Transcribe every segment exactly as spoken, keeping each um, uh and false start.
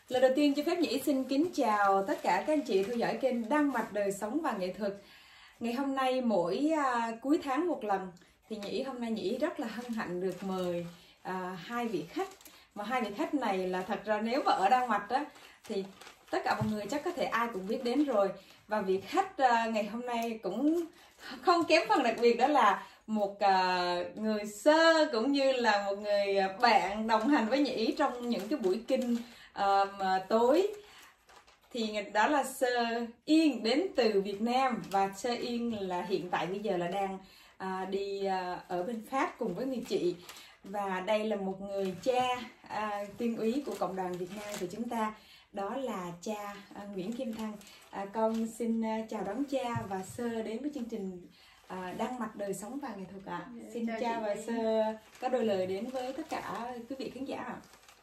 Lời đầu tiên cho phép Nhĩ xin kính chào tất cả các anh chị theo dõi kênh Đan Mạch Đời Sống và Nghệ Thuật. Ngày hôm nay mỗi à, cuối tháng một lần thì Nhĩ hôm nay Nhĩ rất là hân hạnh được mời à, hai vị khách. Mà hai vị khách này là thật ra nếu mà ở Đan Mạch á thì tất cả mọi người chắc có thể ai cũng biết đến rồi. Và vị khách à, ngày hôm nay cũng không kém phần đặc biệt, đó là một uh, người sơ cũng như là một người bạn đồng hành với Nhĩ trong những cái buổi kinh uh, tối. Thì đó là Sơ Yên đến từ Việt Nam, và Sơ Yên là hiện tại bây giờ là đang uh, đi uh, ở bên Pháp cùng với người chị. Và đây là một người cha uh, tiên úy của cộng đoàn Việt Nam của chúng ta, đó là cha uh, Nguyễn Kim Thăng. uh, Con xin uh, chào đón cha và Sơ đến với chương trình À, Đan Mạch Đời Sống và Nghệ Thuật ạ. À. Dạ, Xin chào chào và Sơ có đôi lời đến với tất cả quý vị khán giả ạ.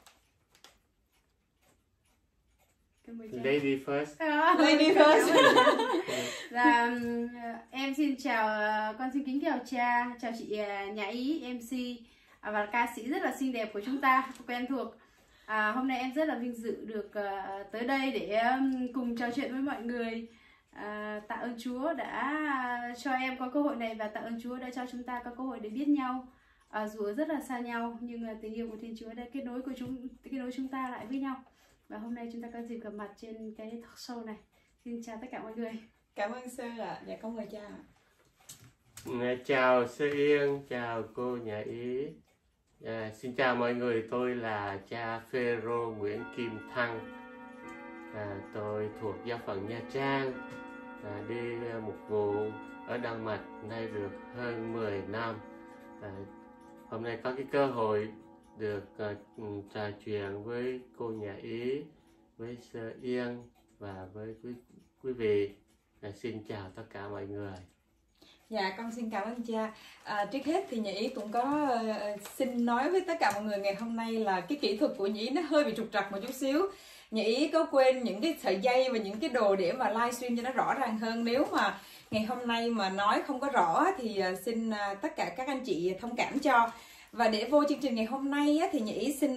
Lady first. À, Lady first. Là em xin chào, con xin kính chào cha, chào chị Nhã Ý, em xê và ca sĩ rất là xinh đẹp của chúng ta, quen thuộc. À, hôm nay em rất là vinh dự được uh, tới đây để um, cùng trò chuyện với mọi người. À, tạ ơn Chúa đã cho em có cơ hội này, và tạ ơn Chúa đã cho chúng ta có cơ hội để biết nhau. À, dù ở rất là xa nhau nhưng tình yêu của Thiên Chúa đã kết nối của chúng kết nối chúng ta lại với nhau. Và hôm nay chúng ta có dịp gặp mặt trên cái talk show này. Xin chào tất cả mọi người. Cảm ơn Sơ ạ. À. Dạ con mời cha ạ. À, chào Sơ Yên, chào cô Nhã Ý. À, xin chào mọi người, tôi là cha Phêrô Nguyễn Kim Thăng. À, tôi thuộc giáo phận Nha Trang, à, đi mục vụ ở Đan Mạch nay được hơn mười năm. À, hôm nay có cái cơ hội được uh, trò chuyện với cô Nhã Ý, với Sơ Yên và với quý, quý vị. À, xin chào tất cả mọi người. Dạ con xin cảm ơn cha. À, trước hết thì Nhĩ cũng có uh, xin nói với tất cả mọi người ngày hôm nay là cái kỹ thuật của Nhĩ nó hơi bị trục trặc một chút xíu. Nhĩ có quên những cái sợi dây và những cái đồ để mà livestream cho nó rõ ràng hơn. Nếu mà ngày hôm nay mà nói không có rõ thì xin tất cả các anh chị thông cảm cho. Và để vô chương trình ngày hôm nay thì Nhĩ xin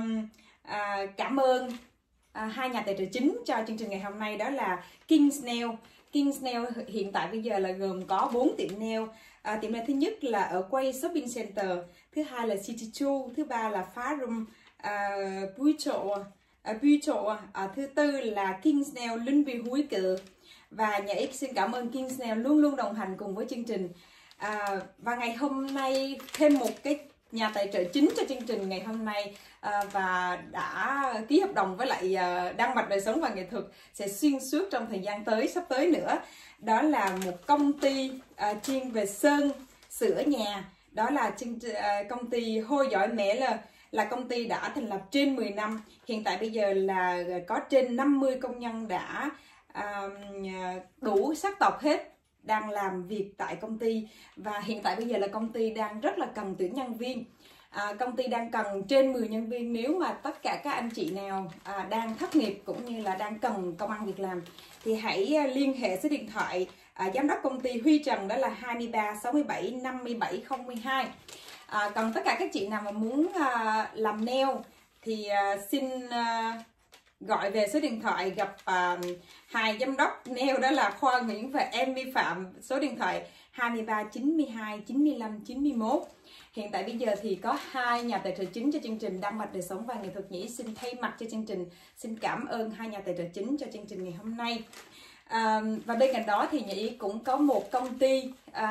cảm ơn hai nhà tài trợ chính cho chương trình ngày hôm nay, đó là King's Nail. King's Nail hiện tại bây giờ là gồm có bốn tiệm nail. À, tiệm nail thứ nhất là ở quay shopping center, thứ hai là City Two, thứ ba là Farum uh, Buicho. À, Buicho, à, thứ tư là King's Nail Linh Vì Húi Cự. Và Nhã Ý xin cảm ơn King's Nail luôn luôn đồng hành cùng với chương trình. À, và ngày hôm nay thêm một cái nhà tài trợ chính cho chương trình ngày hôm nay, à, và đã ký hợp đồng với lại à, Đan Mạch Đời Sống và Nghệ Thuật sẽ xuyên suốt trong thời gian tới sắp tới nữa. Đó là một công ty à, chuyên về sơn sửa nhà, đó là chương, à, công ty Hôi Giỏi Mẹ Lờ. Là công ty đã thành lập trên mười năm. Hiện tại bây giờ là có trên năm mươi công nhân đã à, đủ sắc tộc hết, đang làm việc tại công ty. Và hiện tại bây giờ là công ty đang rất là cần tuyển nhân viên. à, Công ty đang cần trên mười nhân viên. Nếu mà tất cả các anh chị nào à, đang thất nghiệp cũng như là đang cần công ăn việc làm thì hãy liên hệ số điện thoại à, giám đốc công ty Huy Trần, đó là hai ba sáu bảy năm bảy không hai. À, còn tất cả các chị nào mà muốn à, làm nail thì à, xin à, gọi về số điện thoại gặp à, hai giám đốc nail, đó là Khoa Nguyễn và em Vi Phạm, số điện thoại hai ba chín hai chín lăm chín mốt. Hiện tại bây giờ thì có hai nhà tài trợ chính cho chương trình Đan Mạch Đời Sống và Nghệ Thuật. Nhĩ xin thay mặt cho chương trình xin cảm ơn hai nhà tài trợ chính cho chương trình ngày hôm nay. À, và bên cạnh đó thì Nhĩ cũng có một công ty à,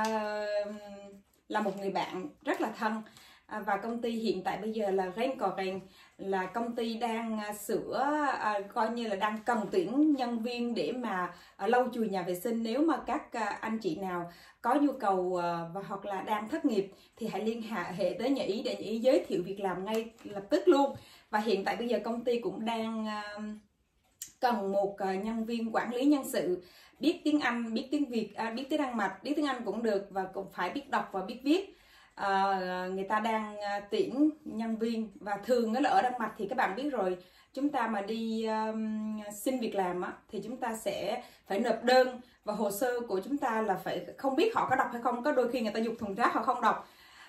là một người bạn rất là thân, à, và công ty hiện tại bây giờ là Ren Cò Rèn, là công ty đang à, sửa à, coi như là đang cần tuyển nhân viên để mà à, lau chùi nhà vệ sinh. Nếu mà các à, anh chị nào có nhu cầu à, và hoặc là đang thất nghiệp thì hãy liên hệ tới Nhã Ý để Nhã Ý giới thiệu việc làm ngay lập tức luôn. Và hiện tại bây giờ công ty cũng đang à, cần một à, nhân viên quản lý nhân sự, biết tiếng Anh, biết tiếng Việt, à, biết tiếng Đan Mạch, biết tiếng Anh cũng được, và cũng phải biết đọc và biết viết. À, người ta đang à, tuyển nhân viên. Và thường đó là ở Đan Mạch thì các bạn biết rồi, chúng ta mà đi um, xin việc làm á, thì chúng ta sẽ phải nộp đơn, và hồ sơ của chúng ta là phải không biết họ có đọc hay không, có đôi khi người ta dục thùng rác họ không đọc.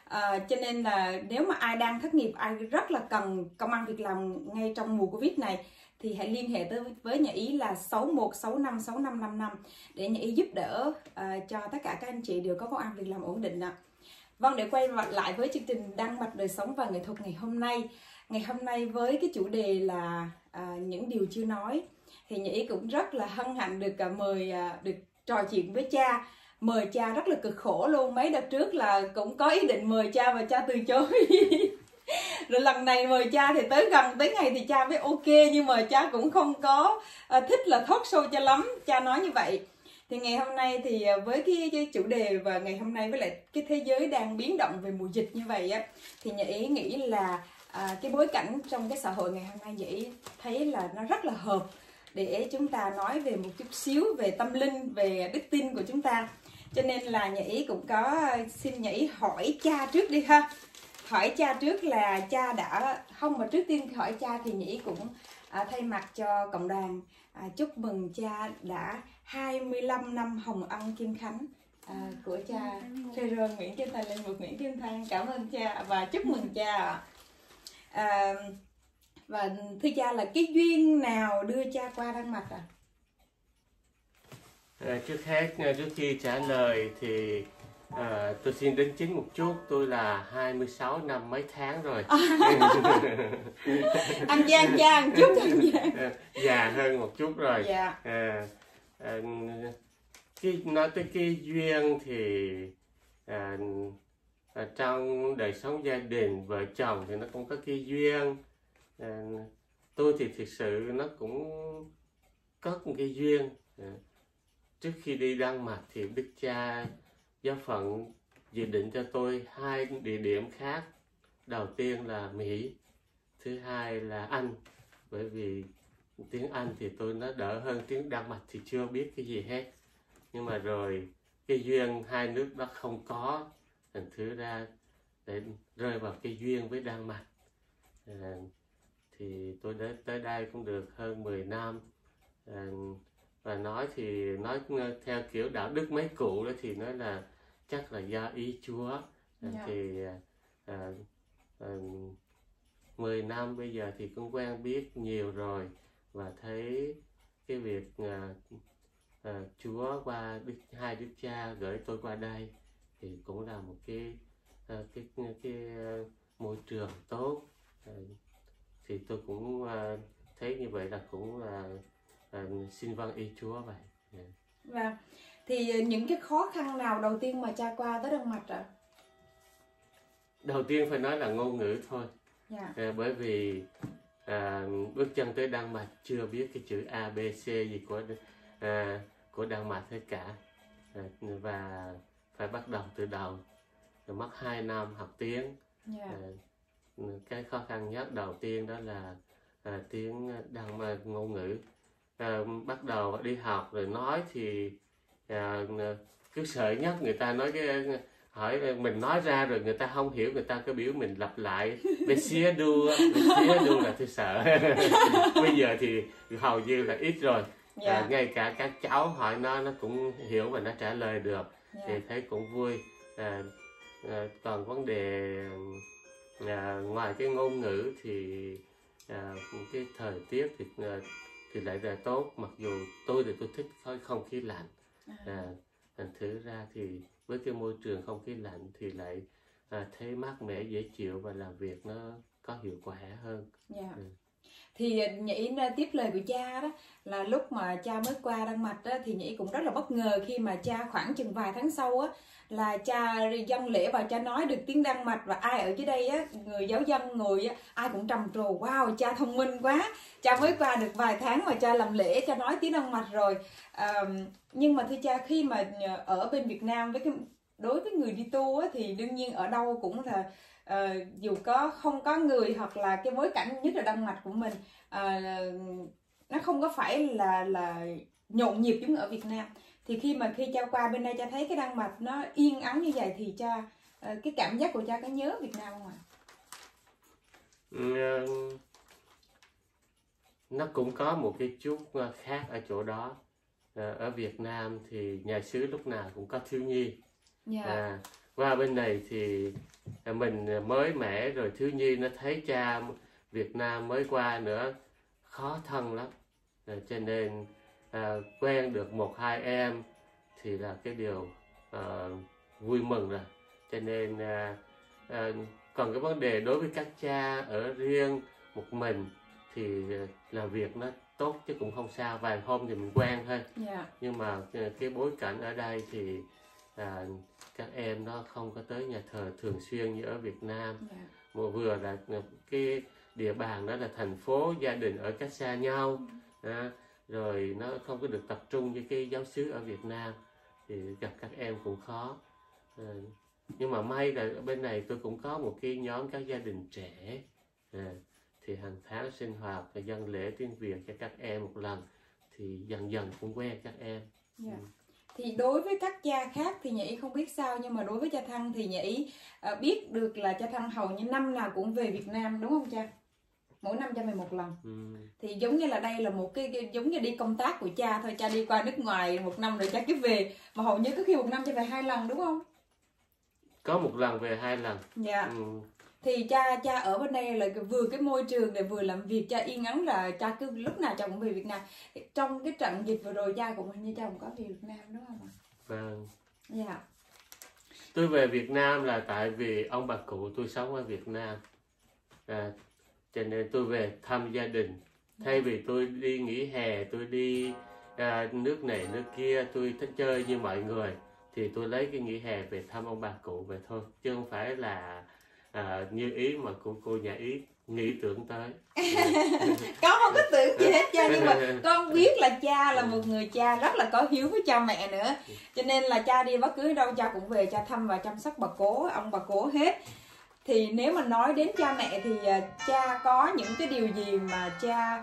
À, cho nên là nếu mà ai đang thất nghiệp, ai rất là cần công ăn việc làm ngay trong mùa Covid này, thì hãy liên hệ tới với nhà Ý là sáu một sáu năm sáu năm năm năm để nhà Ý giúp đỡ à, cho tất cả các anh chị đều có công ăn việc làm ổn định ạ. Vâng, để quay lại với chương trình Đan Mạch Đời Sống và Nghệ Thuật ngày hôm nay. Ngày hôm nay với cái chủ đề là à, những điều chưa nói, thì nhà Ý cũng rất là hân hạnh được à, mời à, được trò chuyện với cha. Mời cha rất là cực khổ luôn. Mấy đợt trước là cũng có ý định mời cha và cha từ chối. Rồi lần này mời cha thì tới gần tới ngày thì cha mới ok, nhưng mà cha cũng không có à, thích là talk show cho lắm. Cha nói như vậy. Thì ngày hôm nay thì với cái, cái chủ đề và ngày hôm nay với lại cái thế giới đang biến động về mùa dịch như vậy á, thì nhà Ý nghĩ là à, cái bối cảnh trong cái xã hội ngày hôm nay nhà Ý thấy là nó rất là hợp để chúng ta nói về một chút xíu về tâm linh, về đức tin của chúng ta. Cho nên là nhà Ý cũng có xin nhà Ý hỏi cha trước đi ha. Hỏi cha trước là cha đã, không mà trước tiên hỏi cha thì nhà Ý cũng à, thay mặt cho cộng đoàn à, chúc mừng cha đã hai mươi lăm năm hồng ân Kim Khánh à, của cha Phêrô Nguyễn Kim Thành, linh mục Nguyễn Kim Thành. Cảm ơn cha và chúc mừng cha ạ. À, và thưa cha là cái duyên nào đưa cha qua Đan Mạch à? À, trước hết, trước khi trả lời thì à, tôi xin đính chính một chút, tôi là hai mươi sáu năm mấy tháng rồi. Ăn gian cha ăn chút, ăn gian. Già hơn một chút rồi. Dạ. À, à, cái, nói tới cái duyên thì à, à, trong đời sống gia đình, vợ chồng thì nó cũng có cái duyên. À, tôi thì thực sự nó cũng có một cái duyên. À, trước khi đi Đan Mạch thì Đức Cha giáo phận dự định cho tôi hai địa điểm khác. Đầu tiên là Mỹ, thứ hai là Anh. Bởi vì tiếng Anh thì tôi nó đỡ hơn, tiếng Đan Mạch thì chưa biết cái gì hết. Nhưng mà rồi cái duyên hai nước đó không có, thành thử ra để rơi vào cái duyên với Đan Mạch. À, thì tôi đến tới đây cũng được hơn mười năm. À, và nói thì nói theo kiểu đạo đức mấy cụ đó thì nói là chắc là do ý Chúa. À, yeah. Thì à, à, mười năm bây giờ thì cũng quen biết nhiều rồi và thấy cái việc à, à, Chúa qua đức, hai Đức Cha gửi tôi qua đây thì cũng là một cái à, cái cái, cái uh, môi trường tốt. À, thì tôi cũng uh, thấy như vậy là cũng là uh, xin vâng ý Chúa vậy. Yeah. Vâng. Thì những cái khó khăn nào đầu tiên mà cha qua tới Đan Mạch ạ? Đầu tiên phải nói là ngôn ngữ thôi. Yeah. À, bởi vì à, bước chân tới Đan Mạch chưa biết cái chữ A, B, C gì của à, của Đan Mạch hết cả. À, và phải bắt đầu từ đầu. Rồi mất hai năm học tiếng. Yeah. À, cái khó khăn nhất đầu tiên đó là à, tiếng Đan Mạch, ngôn ngữ. À, bắt đầu đi học rồi nói thì à, cứ sợ nhất người ta nói cái hỏi mình nói ra rồi người ta không hiểu, người ta cứ biểu mình lặp lại Bessia đua, Bessia đua là tôi sợ. Bây giờ thì hầu như là ít rồi. Yeah. À, ngay cả các cháu hỏi nó nó cũng hiểu và nó trả lời được. Yeah. Thì thấy cũng vui. À, à, còn vấn đề à, ngoài cái ngôn ngữ thì à, cái thời tiết thì à, thì lại là tốt, mặc dù tôi thì tôi thích không khí lạnh. À, thành thử ra thì với cái môi trường không khí lạnh thì lại à, thấy mát mẻ dễ chịu và làm việc nó có hiệu quả hơn. Yeah. Ừ. Thì Nhĩ tiếp lời của cha đó là lúc mà cha mới qua Đan Mạch đó, thì Nhĩ cũng rất là bất ngờ khi mà cha khoảng chừng vài tháng sau á là cha dâng lễ và cha nói được tiếng Đan Mạch, và ai ở dưới đây á, người giáo dân ngồi á, ai cũng trầm trồ, wow, cha thông minh quá, cha mới qua được vài tháng mà cha làm lễ, cha nói tiếng Đan Mạch rồi. À, nhưng mà thưa cha, khi mà ở bên Việt Nam với cái đối với người đi tu á, thì đương nhiên ở đâu cũng là uh, dù có không có người hoặc là cái bối cảnh nhất là Đan Mạch của mình uh, nó không có phải là là nhộn nhịp giống ở Việt Nam. Thì khi mà khi cha qua bên đây cha thấy cái Đan Mạch nó yên ắng như vậy thì cha uh, cái cảm giác của cha có nhớ Việt Nam không ạ? Ừ, nó cũng có một cái chút khác ở chỗ đó. Ở Việt Nam thì nhà xứ lúc nào cũng có thiếu nhi. Yeah. À, qua bên này thì mình mới mẻ, rồi thiếu nhi nó thấy cha Việt Nam mới qua nữa, khó thân lắm. À, cho nên à, quen được một hai em thì là cái điều à, vui mừng rồi. Cho nên à, à, còn cái vấn đề đối với các cha ở riêng một mình thì làm việc nó tốt chứ cũng không sao, vài hôm thì mình quen thôi. Yeah. Nhưng mà cái bối cảnh ở đây thì à, các em nó không có tới nhà thờ thường xuyên như ở Việt Nam. Yeah. Một vừa là cái địa bàn đó là thành phố, gia đình ở cách xa nhau, à, rồi nó không có được tập trung như cái giáo xứ ở Việt Nam, thì gặp các em cũng khó. À, nhưng mà may là ở bên này tôi cũng có một cái nhóm các gia đình trẻ, à, thì hàng tháng sinh hoạt và dâng lễ tiếng Việt cho các em một lần, thì dần dần cũng quen các em. Yeah. Thì đối với các cha khác thì Nhã Ý không biết sao, nhưng mà đối với cha Thăng thì Nhã Ý à, biết được là cha Thăng hầu như năm nào cũng về Việt Nam, đúng không cha? Mỗi năm cha về một lần. Ừ. Thì giống như là đây là một cái, cái giống như đi công tác của cha thôi, cha đi qua nước ngoài một năm rồi cha cứ về, mà hầu như có khi một năm cha về hai lần, đúng không? Có một lần về hai lần. Dạ. Ừ. Thì cha cha ở bên đây là vừa cái môi trường để vừa làm việc, cha yên ắng là cha cứ lúc nào cha cũng về Việt Nam. Trong cái trận dịch vừa rồi cha cũng hình như cha cũng có về Việt Nam, đúng không ạ? Vâng. Dạ. Tôi về Việt Nam là tại vì ông bà cụ tôi sống ở Việt Nam, à, cho nên tôi về thăm gia đình. Thay vì tôi đi nghỉ hè, tôi đi à, nước này nước kia, tôi thích chơi như mọi người, thì tôi lấy cái nghỉ hè về thăm ông bà cụ về thôi, chứ không phải là à, như ý mà của cô Nhã Ý nghĩ tưởng tới. Con không có tưởng gì hết cha, nhưng mà con biết là cha là một người cha rất là có hiếu với cha mẹ nữa, cho nên là cha đi bất cứ đâu cha cũng về cha thăm và chăm sóc bà cố, ông bà cố hết. Thì nếu mà nói đến cha mẹ thì uh, cha có những cái điều gì mà cha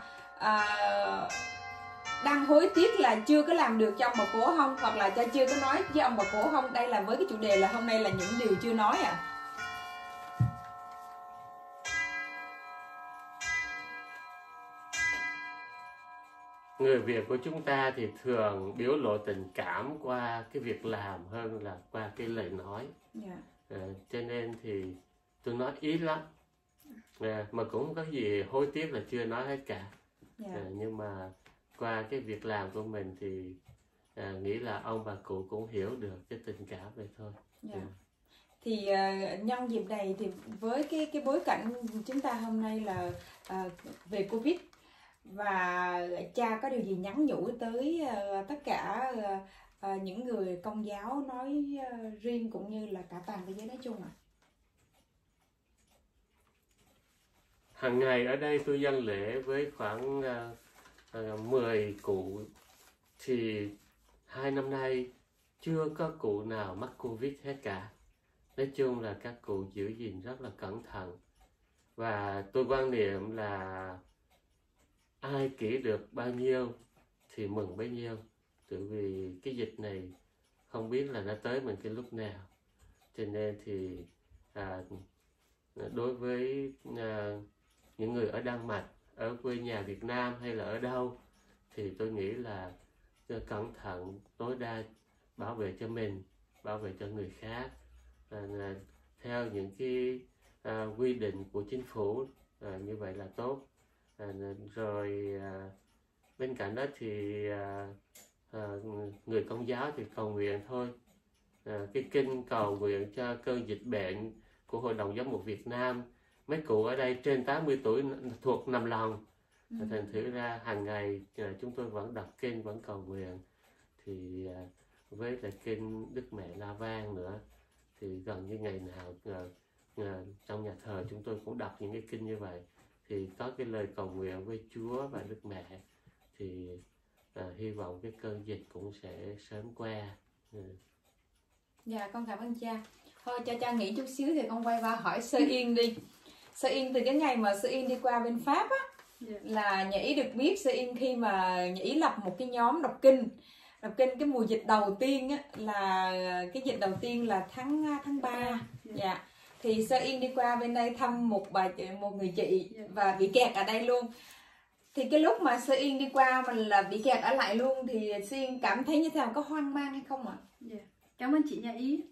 uh, đang hối tiếc là chưa có làm được cho ông bà cố không, hoặc là cha chưa có nói với ông bà cố không? Đây là với cái chủ đề là hôm nay là những điều chưa nói à. Người Việt của chúng ta thì thường biểu lộ tình cảm qua cái việc làm hơn là qua cái lời nói. Yeah. À, cho nên thì tôi nói ít lắm, à, mà cũng không có gì hối tiếc là chưa nói hết cả. Yeah. À, nhưng mà qua cái việc làm của mình thì à, nghĩ là ông bà cụ cũng hiểu được cái tình cảm này thôi. Yeah. Yeah. Thì uh, nhân dịp này thì với cái cái bối cảnh chúng ta hôm nay là uh, về Covid, và cha có điều gì nhắn nhủ tới uh, tất cả uh, uh, những người Công giáo nói uh, riêng cũng như là cả toàn thế giới nói chung ạ? À? Hàng ngày ở đây tôi dâng lễ với khoảng uh, uh, mười cụ, thì hai năm nay chưa có cụ nào mắc Covid hết cả. Nói chung là các cụ giữ gìn rất là cẩn thận, và tôi quan niệm là ai kỹ được bao nhiêu thì mừng bấy nhiêu, tại vì cái dịch này không biết là nó tới mình cái lúc nào. Cho nên thì à, đối với à, những người ở Đan Mạch, ở quê nhà Việt Nam hay là ở đâu, thì tôi nghĩ là cẩn thận tối đa, bảo vệ cho mình, bảo vệ cho người khác, à, à, theo những cái à, quy định của chính phủ, à, như vậy là tốt. À, rồi à, bên cạnh đó thì à, à, người Công giáo thì cầu nguyện thôi. À, cái kinh cầu nguyện cho cơn dịch bệnh của Hội đồng Giám mục Việt Nam, mấy cụ ở đây trên tám mươi tuổi thuộc nằm lòng. Ừ. Thành thử ra hàng ngày à, chúng tôi vẫn đọc kinh, vẫn cầu nguyện. Thì à, với lại kinh Đức Mẹ La Vang nữa, thì gần như ngày nào à, à, trong nhà thờ chúng tôi cũng đọc những cái kinh như vậy. Thì có cái lời cầu nguyện với Chúa và Đức Mẹ, thì à, hy vọng cái cơn dịch cũng sẽ sớm qua. Ừ. Dạ, con cảm ơn cha. Thôi cho cha nghỉ chút xíu thì con quay qua hỏi Sơ Yên đi. Sơ Yên, từ cái ngày mà Sơ Yên đi qua bên Pháp á, yeah. là Nhã Ý được biết Sơ Yên khi mà Nhã Ý lập một cái nhóm đọc kinh. Đọc kinh cái mùa dịch đầu tiên á, là cái dịch đầu tiên là tháng tháng ba. Yeah. Dạ. Thì Sơ Yên đi qua bên đây thăm một bà một người chị và bị kẹt ở đây luôn. Thì cái lúc mà Sơ Yên đi qua mà là bị kẹt ở lại luôn, thì Sơ Yên cảm thấy như thế nào, có hoang mang hay không ạ? Yeah. Cảm ơn chị Nhã Ý.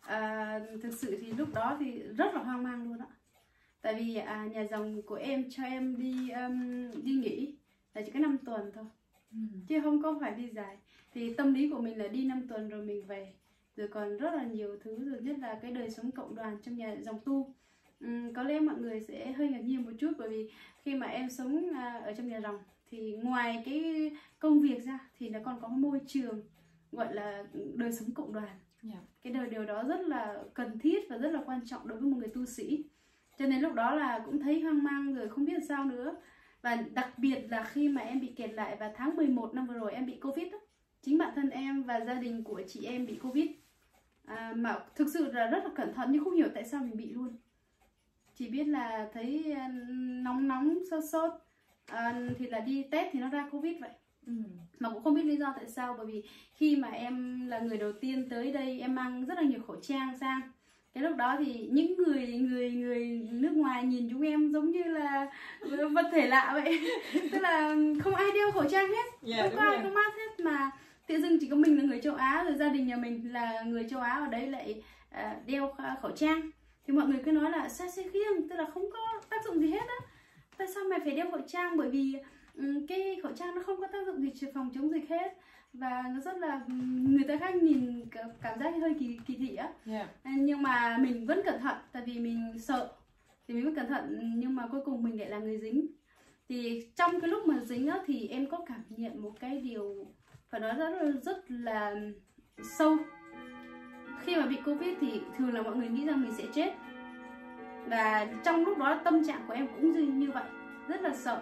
À, thực sự thì lúc đó thì rất là hoang mang luôn ạ. Tại vì à, nhà dòng của em cho em đi um, đi nghỉ là chỉ có năm tuần thôi, ừ. chứ không có phải đi dài. Thì tâm lý của mình là đi năm tuần rồi mình về, rồi còn rất là nhiều thứ, rồi nhất là cái đời sống cộng đoàn trong nhà dòng tu. uhm, Có lẽ mọi người sẽ hơi ngạc nhiên một chút, bởi vì khi mà em sống à, ở trong nhà dòng thì ngoài cái công việc ra thì nó còn có môi trường gọi là đời sống cộng đoàn. Yeah. Cái đời điều đó rất là cần thiết và rất là quan trọng đối với một người tu sĩ. Cho nên lúc đó là cũng thấy hoang mang rồi không biết sao nữa. Và đặc biệt là khi mà em bị kẹt lại vào tháng mười một năm vừa rồi, em bị Covid đó. Chính bản thân em và gia đình của chị em bị Covid, à, mà thực sự là rất là cẩn thận nhưng không hiểu tại sao mình bị luôn. Chỉ biết là thấy nóng nóng sốt sốt à, thì là đi test thì nó ra Covid vậy. Ừ. Mà cũng không biết lý do tại sao, bởi vì khi mà em là người đầu tiên tới đây, em mang rất là nhiều khẩu trang sang. Cái lúc đó thì những người người người nước ngoài nhìn chúng em giống như là vật thể lạ vậy. Tức là không ai đeo khẩu trang hết, yeah, không có ai có mask hết, mà tự dưng chỉ có mình là người châu Á, rồi gia đình nhà mình là người châu Á ở đấy lại uh, đeo khẩu trang. Thì mọi người cứ nói là sa xe khiêng, tức là không có tác dụng gì hết á. Tại sao mày phải đeo khẩu trang? Bởi vì um, cái khẩu trang nó không có tác dụng gì phòng chống dịch hết. Và nó rất là người ta khác nhìn cảm giác hơi kỳ kỳ thị á. Yeah. Nhưng mà mình vẫn cẩn thận, tại vì mình sợ thì mình vẫn cẩn thận, nhưng mà cuối cùng mình lại là người dính. Thì trong cái lúc mà dính á thì em có cảm nhận một cái điều phải nói rất là, rất là sâu. Khi mà bị Covid thì thường là mọi người nghĩ rằng mình sẽ chết, và trong lúc đó tâm trạng của em cũng như vậy, rất là sợ.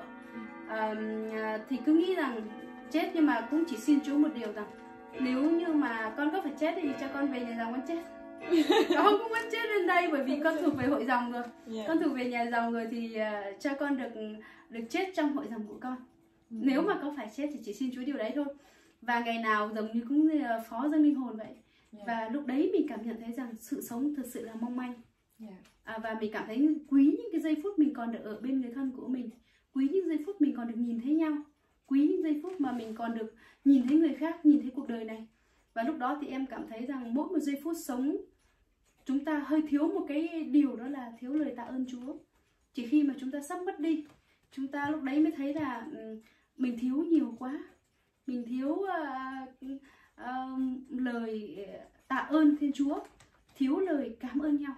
À, thì cứ nghĩ rằng chết, nhưng mà cũng chỉ xin Chúa một điều rằng nếu như mà con có phải chết thì cho con về nhà dòng con chết. Con không muốn chết lên đây, bởi vì con thuộc về hội dòng rồi. Yeah. Con thuộc về nhà dòng rồi thì uh, cho con được được chết trong hội dòng của con. Mm. Nếu mà có phải chết thì chỉ xin Chúa điều đấy thôi. Và ngày nào giống như cũng như phó dâng linh hồn vậy. Yeah. Và lúc đấy mình cảm nhận thấy rằng sự sống thực sự là mong manh. Yeah. À, và mình cảm thấy quý những cái giây phút mình còn được ở bên người thân của mình, quý những giây phút mình còn được nhìn thấy nhau, quý những giây phút mà mình còn được nhìn thấy người khác, nhìn thấy cuộc đời này. Và lúc đó thì em cảm thấy rằng mỗi một giây phút sống chúng ta hơi thiếu một cái điều, đó là thiếu lời tạ ơn Chúa. Chỉ khi mà chúng ta sắp mất đi, chúng ta lúc đấy mới thấy là mình thiếu nhiều quá. Mình thiếu uh, uh, lời tạ ơn Thiên Chúa, thiếu lời cảm ơn nhau.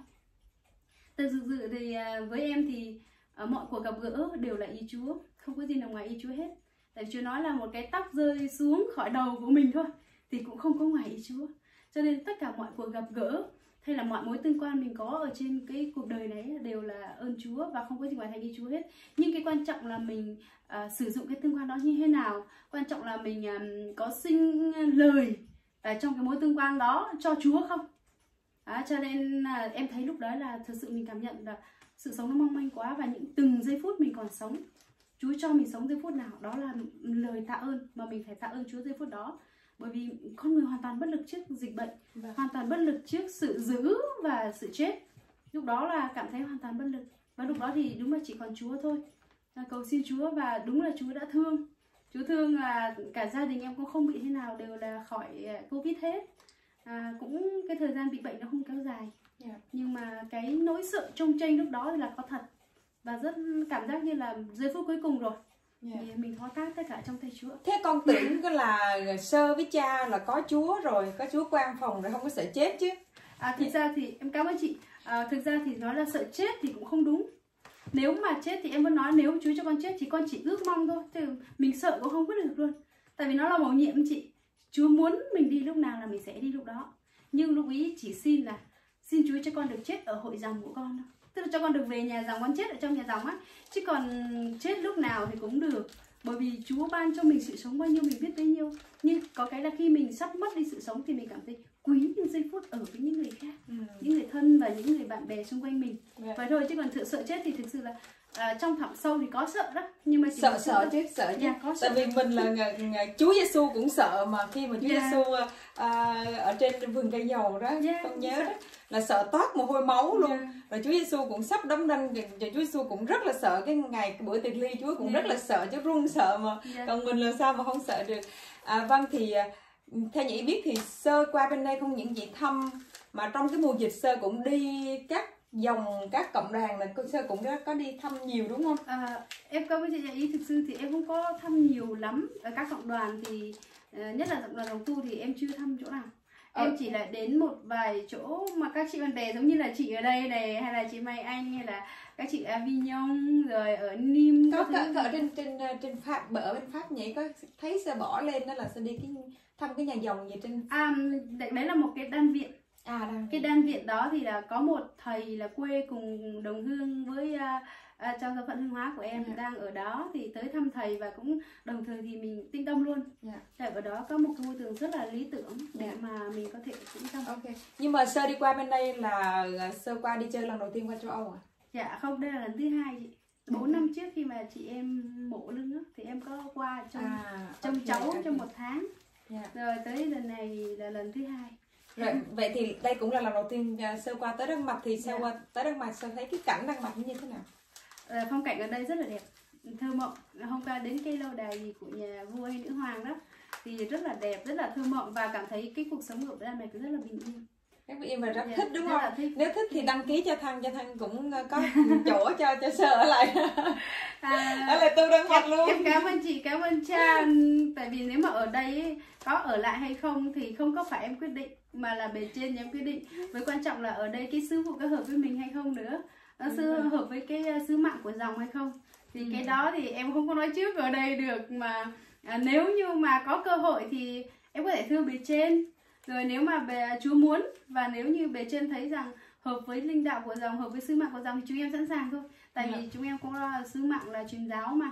Thật sự thì uh, với em thì uh, mọi cuộc gặp gỡ đều là ý Chúa, không có gì nằm ngoài ý Chúa hết. Tại Chúa nói là một cái tóc rơi xuống khỏi đầu của mình thôi thì cũng không có ngoài ý Chúa. Cho nên tất cả mọi cuộc gặp gỡ hay là mọi mối tương quan mình có ở trên cái cuộc đời này đều là ơn Chúa và không có gì ngoài thành ý Chúa hết. Nhưng cái quan trọng là mình uh, sử dụng cái tương quan đó như thế nào. Quan trọng là mình um, có sinh lời uh, trong cái mối tương quan đó cho Chúa không. À, cho nên uh, em thấy lúc đó là thật sự mình cảm nhận là sự sống nó mong manh quá, và những từng giây phút mình còn sống, Chúa cho mình sống giây phút nào, đó là lời tạ ơn mà mình phải tạ ơn Chúa giây phút đó. Bởi vì con người hoàn toàn bất lực trước dịch bệnh, vâng. hoàn toàn bất lực trước sự giữ và sự chết. Lúc đó là cảm thấy hoàn toàn bất lực. Và lúc đó thì đúng là chỉ còn Chúa thôi. Cầu xin Chúa, và đúng là Chúa đã thương. Chúa thương là cả gia đình em cũng không bị thế nào, đều là khỏi Covid hết. À, cũng cái thời gian bị bệnh nó không kéo dài. Yeah. Nhưng mà cái nỗi sợ trông tranh lúc đó là có thật. Và rất cảm giác như là giây phút cuối cùng rồi. Yeah. Thì mình phó thác tất cả trong tay Chúa. Thế con tưởng cái là sơ với cha là có Chúa rồi, có Chúa quan phòng rồi, không có sợ chết chứ. À, thực ra thì em cảm ơn chị. À, thực ra thì nói là sợ chết thì cũng không đúng. Nếu mà chết thì em vẫn nói nếu Chúa cho con chết thì con chỉ ước mong thôi. Thì mình sợ cũng không quyết được luôn. Tại vì nó là mầu nhiệm chị. Chúa muốn mình đi lúc nào là mình sẽ đi lúc đó. Nhưng lúc ý chỉ xin là xin Chúa cho con được chết ở hội dòng của con thôi. Tức là cho con được về nhà dòng, con chết ở trong nhà dòng á. Chứ còn chết lúc nào thì cũng được. Bởi vì Chúa ban cho mình sự sống bao nhiêu mình biết bấy nhiêu. Nhưng có cái là khi mình sắp mất đi sự sống thì mình cảm thấy quý những giây phút ở với những người khác, ừ. những người thân và những người bạn bè xung quanh mình. Yeah. Vậy thôi, chứ còn thực sợ chết thì thực sự là à, trong thẳm sâu thì có sợ đó. Nhưng mà chỉ sợ sợ chứ, sợ chứ. Yeah, có sợ. Tại vì mình là ngày, ngày, Chúa Giêsu cũng sợ mà khi mà Chúa yeah. Giêsu à, ở trên vườn cây dầu đó, yeah, con nhớ đó, là sợ toát mồ hôi máu luôn. Yeah. Rồi Chúa Giêsu cũng sắp đóng đinh, Chúa Giêsu cũng rất là sợ cái ngày cái bữa tiệc ly, Chúa cũng yeah. rất là sợ, chứ run sợ mà. Yeah. Còn mình làm sao mà không sợ được. À, vâng, thì theo Nhĩ biết thì sơ qua bên đây không những chỉ thăm mà trong cái mùa dịch sơ cũng đi các dòng các cộng đoàn này, sơ cũng có, có đi thăm nhiều đúng không? À, em có với chị Nhã Ý, thực sự thì em không có thăm nhiều lắm ở các cộng đoàn, thì uh, nhất là cộng đoàn đồng tu thì em chưa thăm chỗ nào. Em ờ. chỉ là đến một vài chỗ mà các chị bạn bè giống như là chị ở đây này, hay là chị Mai Anh, hay là các chị Avignon, rồi ở Nîmes. Có có, có ở trên trên trên Pháp, ở bên Pháp nhỉ, có thấy sơ bỏ lên đó là sơ đi cái thăm cái nhà dòng gì trên. À, đấy là một cái đan viện. À, đan cái đan viện đó thì là có một thầy là quê cùng đồng hương với uh, uh, trong giáo phận Hương Hóa của em, yeah. đang ở đó thì tới thăm thầy, và cũng đồng thời thì mình tinh tâm luôn. Yeah. Tại ở đó có một cái môi trường rất là lý tưởng để yeah. mà mình có thể tĩnh tâm. Ok. Nhưng mà sơ đi qua bên đây là sơ qua đi chơi lần đầu tiên qua châu Âu à? Dạ không, đây là lần thứ hai chị. Bốn okay. năm trước khi mà chị em mổ lưng á, thì em có qua trong à, trong okay, cháu okay. trong một tháng. Yeah. Rồi tới lần này là lần thứ hai. Rồi, vậy thì đây cũng là lần đầu tiên uh, sơ qua tới Đan Mạch, thì sơ yeah. qua tới Đan Mạch sơ thấy cái cảnh Đan Mạch như thế nào? À, phong cảnh ở đây rất là đẹp, thơ mộng. Hôm qua đến cái lâu đài của nhà vua hay nữ hoàng đó thì rất là đẹp, rất là thơ mộng, và cảm thấy cái cuộc sống ở Đan Mạch rất là bình yên. Rất bình yên và rất yeah, thích đúng rất không? Thích. Nếu thích thì đăng ký cho Thăng, cho Thăng cũng có chỗ cho cho sơ ở lại. À, ở lại tu Đan Mạch luôn. Em cảm ơn chị, cảm ơn cha. Tại vì nếu mà ở đây ấy, có ở lại hay không thì không có phải em quyết định, mà là bề trên em quyết định. Với quan trọng là ở đây cái sứ vụ có hợp với mình hay không nữa, nó sư hợp với cái sứ mạng của dòng hay không, thì ừ. cái đó thì em không có nói trước ở đây được, mà à, nếu như mà có cơ hội thì em có thể thưa bề trên. Rồi nếu mà bề Chúa muốn, và nếu như bề trên thấy rằng hợp với linh đạo của dòng, hợp với sứ mạng của dòng, thì chúng em sẵn sàng thôi. Tại vì ừ. chúng em cũng là sứ mạng là truyền giáo mà.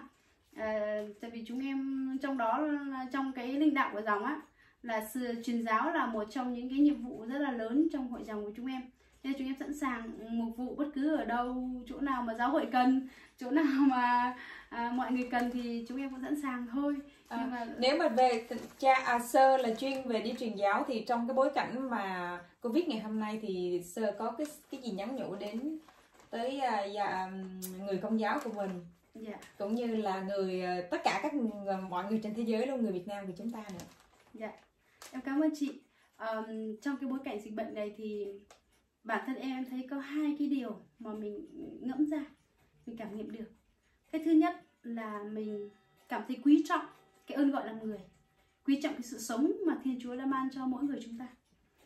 À, tại vì chúng em trong đó, trong cái linh đạo của dòng á, là sự truyền giáo là một trong những cái nhiệm vụ rất là lớn trong hội dòng của chúng em. Nên chúng em sẵn sàng mục vụ bất cứ ở đâu, chỗ nào mà giáo hội cần, chỗ nào mà à, mọi người cần thì chúng em cũng sẵn sàng thôi. À, nhưng mà... Nếu mà về cha à, sơ là chuyên về đi truyền giáo, thì trong cái bối cảnh mà Covid ngày hôm nay thì sơ có cái cái gì nhắn nhủ đến tới à, dạ, người Công giáo của mình, yeah. cũng như là người tất cả các người, mọi người trên thế giới luôn, người Việt Nam của chúng ta nữa. Dạ, yeah. Em cảm ơn chị. Um, trong cái bối cảnh dịch bệnh này thì bản thân em thấy có hai cái điều mà mình ngẫm ra, mình cảm nghiệm được. Cái thứ nhất là mình cảm thấy quý trọng cái ơn gọi làm người, quý trọng cái sự sống mà Thiên Chúa đã ban cho mỗi người chúng ta.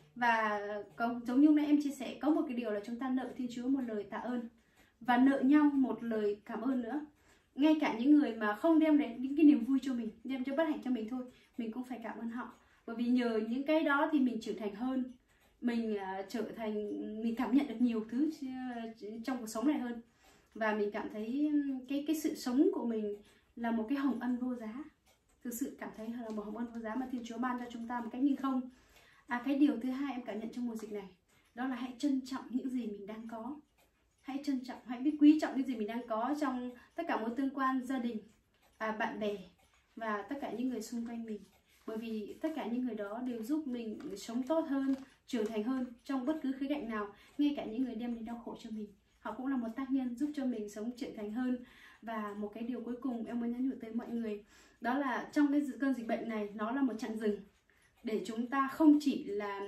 Và có, giống như hôm nay em chia sẻ, có một cái điều là chúng ta nợ Thiên Chúa một lời tạ ơn, và nợ nhau một lời cảm ơn nữa. Ngay cả những người mà không đem đến những cái niềm vui cho mình, đem cho bất hạnh cho mình thôi, mình cũng phải cảm ơn họ. Bởi vì nhờ những cái đó thì mình trưởng thành hơn, mình uh, trở thành, mình cảm nhận được nhiều thứ uh, trong cuộc sống này hơn. Và mình cảm thấy cái cái sự sống của mình là một cái hồng ân vô giá. Thực sự cảm thấy là một hồng ân vô giá mà Thiên Chúa ban cho chúng ta một cách như không. À, cái điều thứ hai em cảm nhận trong mùa dịch này, đó là hãy trân trọng những gì mình đang có. Hãy trân trọng, hãy biết quý trọng những gì mình đang có trong tất cả mối tương quan gia đình, à, bạn bè và tất cả những người xung quanh mình. Bởi vì tất cả những người đó đều giúp mình sống tốt hơn, trưởng thành hơn trong bất cứ khía cạnh nào. Ngay cả những người đem đến đau khổ cho mình, họ cũng là một tác nhân giúp cho mình sống trưởng thành hơn. Và một cái điều cuối cùng em muốn nhắn nhủ tới mọi người, đó là trong cái cơn dịch bệnh này, nó là một chặng dừng để chúng ta không chỉ là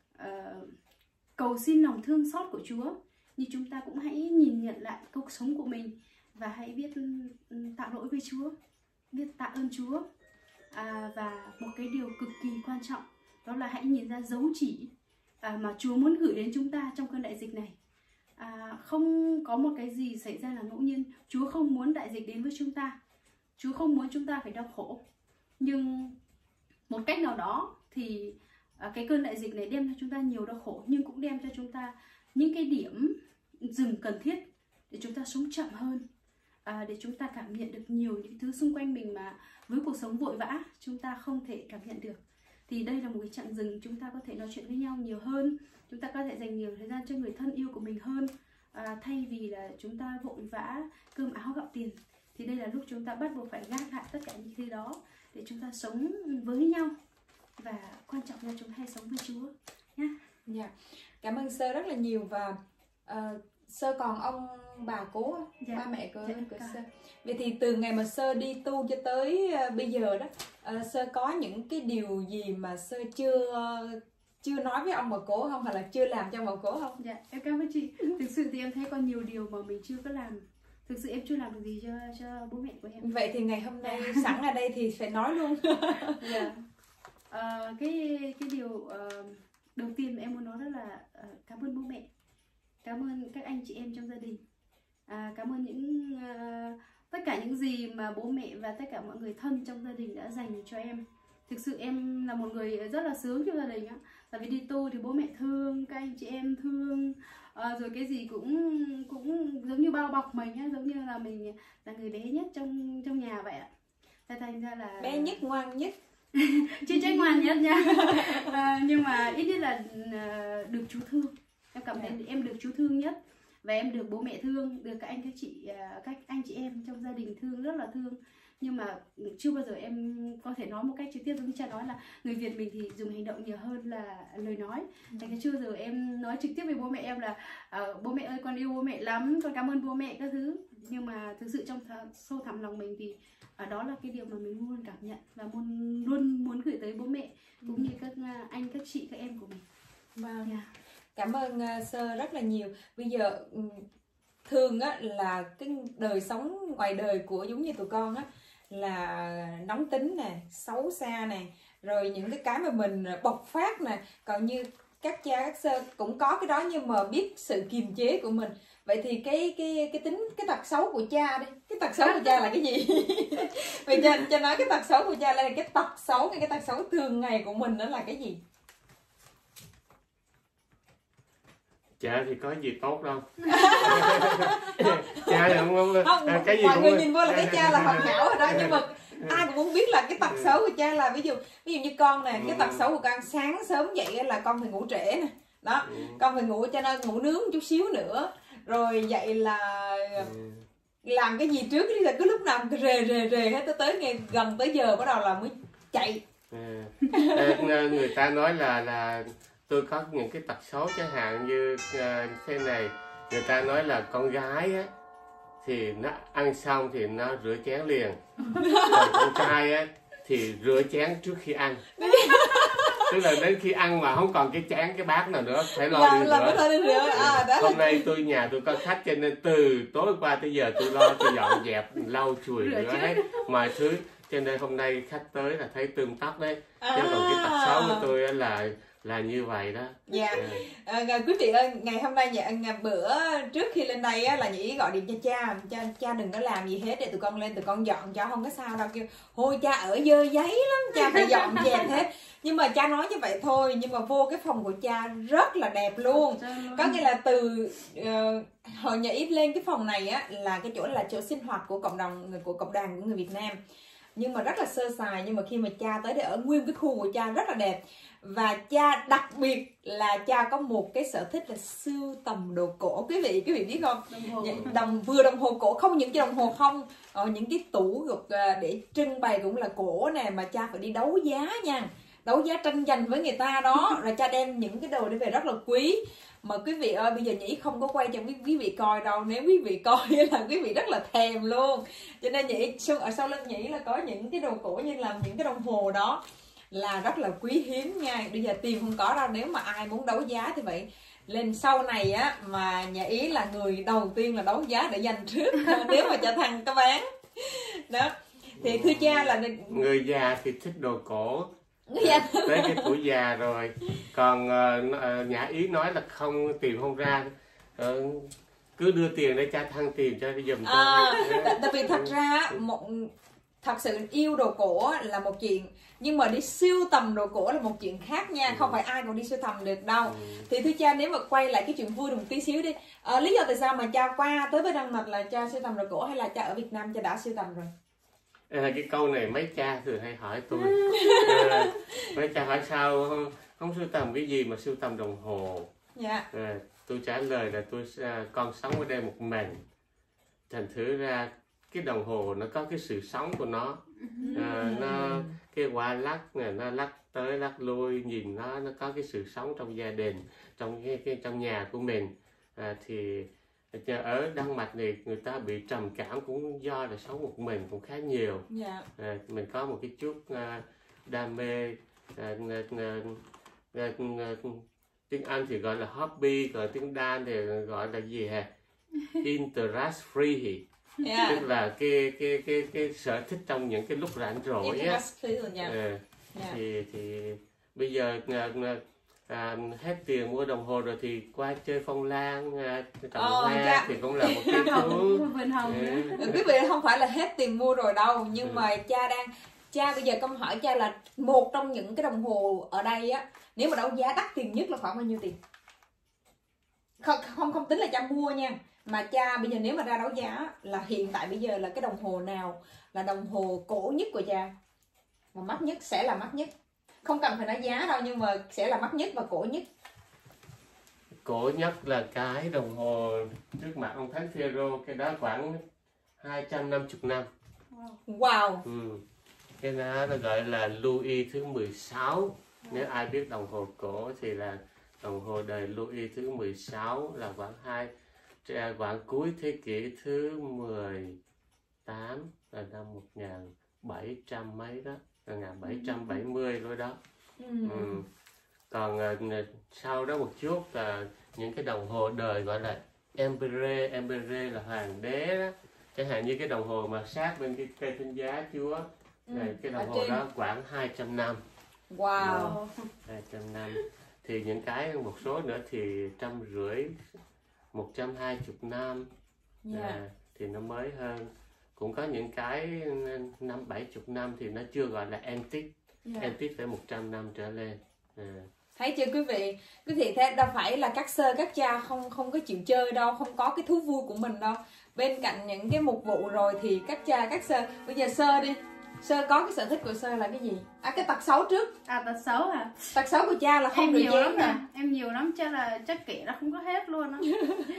uh, cầu xin lòng thương xót của Chúa, nhưng chúng ta cũng hãy nhìn nhận lại cuộc sống của mình và hãy biết tạ lỗi với Chúa, biết tạ ơn Chúa. À, và một cái điều cực kỳ quan trọng, đó là hãy nhìn ra dấu chỉ à, mà Chúa muốn gửi đến chúng ta trong cơn đại dịch này. À, không có một cái gì xảy ra là ngẫu nhiên. Chúa không muốn đại dịch đến với chúng ta, Chúa không muốn chúng ta phải đau khổ. Nhưng một cách nào đó thì à, cái cơn đại dịch này đem cho chúng ta nhiều đau khổ, nhưng cũng đem cho chúng ta những cái điểm dừng cần thiết để chúng ta sống chậm hơn, à, để chúng ta cảm nhận được nhiều những thứ xung quanh mình mà với cuộc sống vội vã chúng ta không thể cảm nhận được. Thì đây là một cái chặng dừng, chúng ta có thể nói chuyện với nhau nhiều hơn, chúng ta có thể dành nhiều thời gian cho người thân yêu của mình hơn, à, thay vì là chúng ta vội vã cơm áo gạo tiền. Thì đây là lúc chúng ta bắt buộc phải gác lại tất cả những thứ đó để chúng ta sống với nhau, và quan trọng là chúng ta hãy sống với Chúa nhé. Dạ, cảm ơn sơ rất là nhiều. Và uh, sơ còn ông bà cố, dạ, ba mẹ của, dạ, của sơ. Vậy thì từ ngày mà sơ đi tu cho tới uh, bây giờ đó, uh, sơ có những cái điều gì mà sơ chưa chưa nói với ông bà cố không, hay là chưa làm cho ông bà cố không? Dạ, em cảm ơn chị. Thực sự thì em thấy còn nhiều điều mà mình chưa có làm. Thực sự em chưa làm được gì cho cho bố mẹ của em. Vậy thì ngày hôm nay sẵn ở đây thì phải nói luôn. Dạ. À, cái cái điều uh, đầu tiên mà em muốn nói đó là uh, cảm ơn bố mẹ, cảm ơn các anh chị em trong gia đình, à, cảm ơn những uh, tất cả những gì mà bố mẹ và tất cả mọi người thân trong gia đình đã dành cho em. Thực sự em là một người rất là sướng trong gia đình á. Tại vì đi tu thì bố mẹ thương, các anh chị em thương, à, rồi cái gì cũng cũng giống như bao bọc mình á, giống như là mình là người bé nhất trong trong nhà vậy ạ. Thành ra là Bé nhất, ngoan nhất. chưa chắc ngoan nhất nha. À, nhưng mà ít nhất là uh, được chú thương. Em cảm thấy yeah. em được chú thương nhất, và em được bố mẹ thương, được các anh các chị uh, các anh chị em trong gia đình thương, rất là thương. Nhưng mà chưa bao giờ em có thể nói một cách trực tiếp, giống như cha nói là người Việt mình thì dùng hành động nhiều hơn là lời nói. Thành ra chưa bao giờ em nói trực tiếp với bố mẹ em là uh, bố mẹ ơi con yêu bố mẹ lắm, con cảm ơn bố mẹ các thứ. Nhưng mà thực sự trong th- sâu thẳm lòng mình thì uh, đó là cái điều mà mình luôn cảm nhận và muốn luôn muốn gửi tới bố mẹ cũng như các uh, anh các chị các em của mình. Vâng. Yeah. Cảm ơn uh, sơ rất là nhiều. Bây giờ um, thường á là cái đời sống ngoài đời của giống như tụi con á là nóng tính nè, xấu xa nè, rồi những cái cái mà mình bộc phát nè. Còn như các cha các sơ cũng có cái đó nhưng mà biết sự kiềm chế của mình. Vậy thì cái cái cái tính cái tật xấu của cha đi, cái tật xấu của cha là cái gì? Vậy cho cho nói cái tật xấu của cha là cái tật xấu, cái tật xấu thường ngày của mình đó là cái gì? Cha thì có gì tốt đâu. Cha là không, không à, cái gì mọi cũng... người nhìn vô là cái cha là hoàn hảo rồi đó, nhưng mà ai cũng muốn biết là cái tật xấu của cha là ví dụ ví dụ như con nè, cái tật xấu của con sáng sớm dậy là con phải ngủ trễ nè, đó, con phải ngủ cho nên ngủ nướng một chút xíu nữa, rồi dậy là làm cái gì trước đi là cứ lúc nào rề rề rề hết, tới tới ngày gần tới giờ bắt đầu là mới chạy. À, người ta nói là là tôi có những cái tật xấu chẳng hạn như uh, thế này. Người ta nói là con gái á thì nó ăn xong thì nó rửa chén liền, còn con trai á thì rửa chén trước khi ăn. Tức là đến khi ăn mà không còn cái chén cái bát nào nữa phải lo đi rửa. À, hôm nay tôi nhà tôi có khách cho nên từ tối qua tới giờ tôi lo tôi dọn dẹp lau chùi rửa hết mọi thứ, cho nên hôm nay khách tới là thấy tươm tất đấy. Chứ còn cái tật xấu của tôi là là như vậy đó. Dạ. À, quý vị ơi, ngày hôm nay nhà, bữa trước khi lên đây á, là Nhĩ gọi điện cho cha, cha cha đừng có làm gì hết để tụi con lên tụi con dọn cho, không có sao đâu. Kêu thôi cha ở dơ giấy lắm, cha phải dọn dẹp hết. Nhưng mà cha nói như vậy thôi, nhưng mà vô cái phòng của cha rất là đẹp luôn. Có nghĩa là từ uh, hồi Nhĩ lên cái phòng này á là cái chỗ là chỗ sinh hoạt của cộng đồng của cộng đoàn của người Việt Nam, nhưng mà rất là sơ sài. Nhưng mà khi mà cha tới để ở nguyên cái khu của cha rất là đẹp. Và cha đặc biệt là cha có một cái sở thích là sưu tầm đồ cổ. Quý vị quý vị biết không? Đồng hồ. Đồng vừa đồng hồ cổ, không những cái đồng hồ không, ờ, những cái tủ để trưng bày cũng là cổ nè, mà cha phải đi đấu giá nha, đấu giá tranh giành với người ta đó, rồi cha đem những cái đồ đi về rất là quý. Mà quý vị ơi, bây giờ Nhĩ không có quay cho quý, quý vị coi đâu, nếu quý vị coi là quý vị rất là thèm luôn. Cho nên Nhĩ ở sau lưng Nhĩ là có những cái đồ cổ như là những cái đồng hồ đó là rất là quý hiếm nha. Bây giờ tìm không có đâu, nếu mà ai muốn đấu giá thì vậy lên sau này á, mà nhà Ý là người đầu tiên là đấu giá để giành trước nếu mà cho thằng có bán đó. Thì thưa cha là người già thì thích đồ cổ, dạ. Tới cái tuổi già rồi. Còn uh, nhà Ý nói là không tìm không ra, uh, cứ đưa tiền để cha thăng tiền cho giùm cho. À, tại vì thật ra một thật sự yêu đồ cổ là một chuyện, nhưng mà đi siêu tầm đồ cổ là một chuyện khác nha. Ừ. Không phải ai cũng đi siêu tầm được đâu. Ừ. Thì thưa cha, nếu mà quay lại cái chuyện vui được một tí xíu đi, à, lý do tại sao mà cha qua tới với Đan Mạch là cha siêu tầm đồ cổ, hay là cha ở Việt Nam cha đã siêu tầm rồi? À, cái câu này mấy cha thường hay hỏi tôi. À, mấy cha hỏi sao không, không sưu tầm cái gì mà sưu tầm đồng hồ. Dạ. À, tôi trả lời là tôi con sống ở đây một mình, thành thử ra cái đồng hồ nó có cái sự sống của nó. À, nó cái qua lắc này, nó lắc tới lắc lui, nhìn nó nó có cái sự sống trong gia đình, trong cái, cái trong nhà của mình. À, thì ở Đan Mạch này người ta bị trầm cảm cũng do là sống một mình cũng khá nhiều. Yeah. À, mình có một cái chút uh, đam mê uh, uh, tiếng Anh thì gọi là hobby, còn tiếng Đan thì gọi là gì hả? Interest free. Yeah. Tức là cái cái cái cái sở thích trong những cái lúc rảnh rỗi á. Yeah. À, yeah. thì thì bây giờ à, hết tiền mua đồng hồ rồi thì qua chơi phong lan, à, trồng oh, hoa yeah. thì cũng là một cái thú. Yeah. Quý vị không phải là hết tiền mua rồi đâu, nhưng ừ. mà cha đang cha bây giờ câu hỏi cha là một trong những cái đồng hồ ở đây á, nếu mà đấu giá đắt tiền nhất là khoảng bao nhiêu tiền? Không không không tính là cha mua nha, mà cha bây giờ nếu mà ra đấu giá là hiện tại bây giờ là cái đồng hồ nào là đồng hồ cổ nhất của cha mà mắc nhất, sẽ là mắc nhất, không cần phải nói giá đâu nhưng mà sẽ là mắc nhất và cổ nhất. Cổ nhất là cái đồng hồ trước mặt ông Thánh Phêrô, cái đó khoảng hai trăm năm mươi năm. Wow. Ừ. Cái đó nó gọi là Louis thứ mười sáu. Wow. Nếu ai biết đồng hồ cổ thì là đồng hồ đời Louis thứ mười sáu, là khoảng hai khoảng cuối thế kỷ thứ mười tám, là năm một nghìn bảy trăm mấy đó, một nghìn bảy trăm bảy mươi rồi đó. Ừ. Ừ. Còn uh, sau đó một chút là uh, những cái đồng hồ đời gọi là Empire, Empire là hoàng đế đó. Chẳng hạn như cái đồng hồ mà sát bên cái cây thánh giá Chúa, ừ. này, cái đồng hồ đó khoảng hai trăm năm. Wow. hai trăm năm. Thì những cái một số nữa thì trăm rưỡi, một trăm hai mươi năm. Yeah. À, thì nó mới hơn. Cũng có những cái năm bảy chục năm thì nó chưa gọi là antique. Yeah. Antique phải một trăm năm trở lên. À. Thấy chưa quý vị? Quý vị thấy đâu phải là các sơ các cha không không có chịu chơi đâu, không có cái thú vui của mình đâu. Bên cạnh những cái mục vụ rồi thì các cha các sơ, bây giờ sơ đi, sơ có cái sở thích của sơ là cái gì? À, cái tật xấu trước. À, tật xấu hả? Tật xấu của cha là không em được nhiều dán lắm à. Em nhiều lắm, chắc là chắc kể nó không có hết luôn á.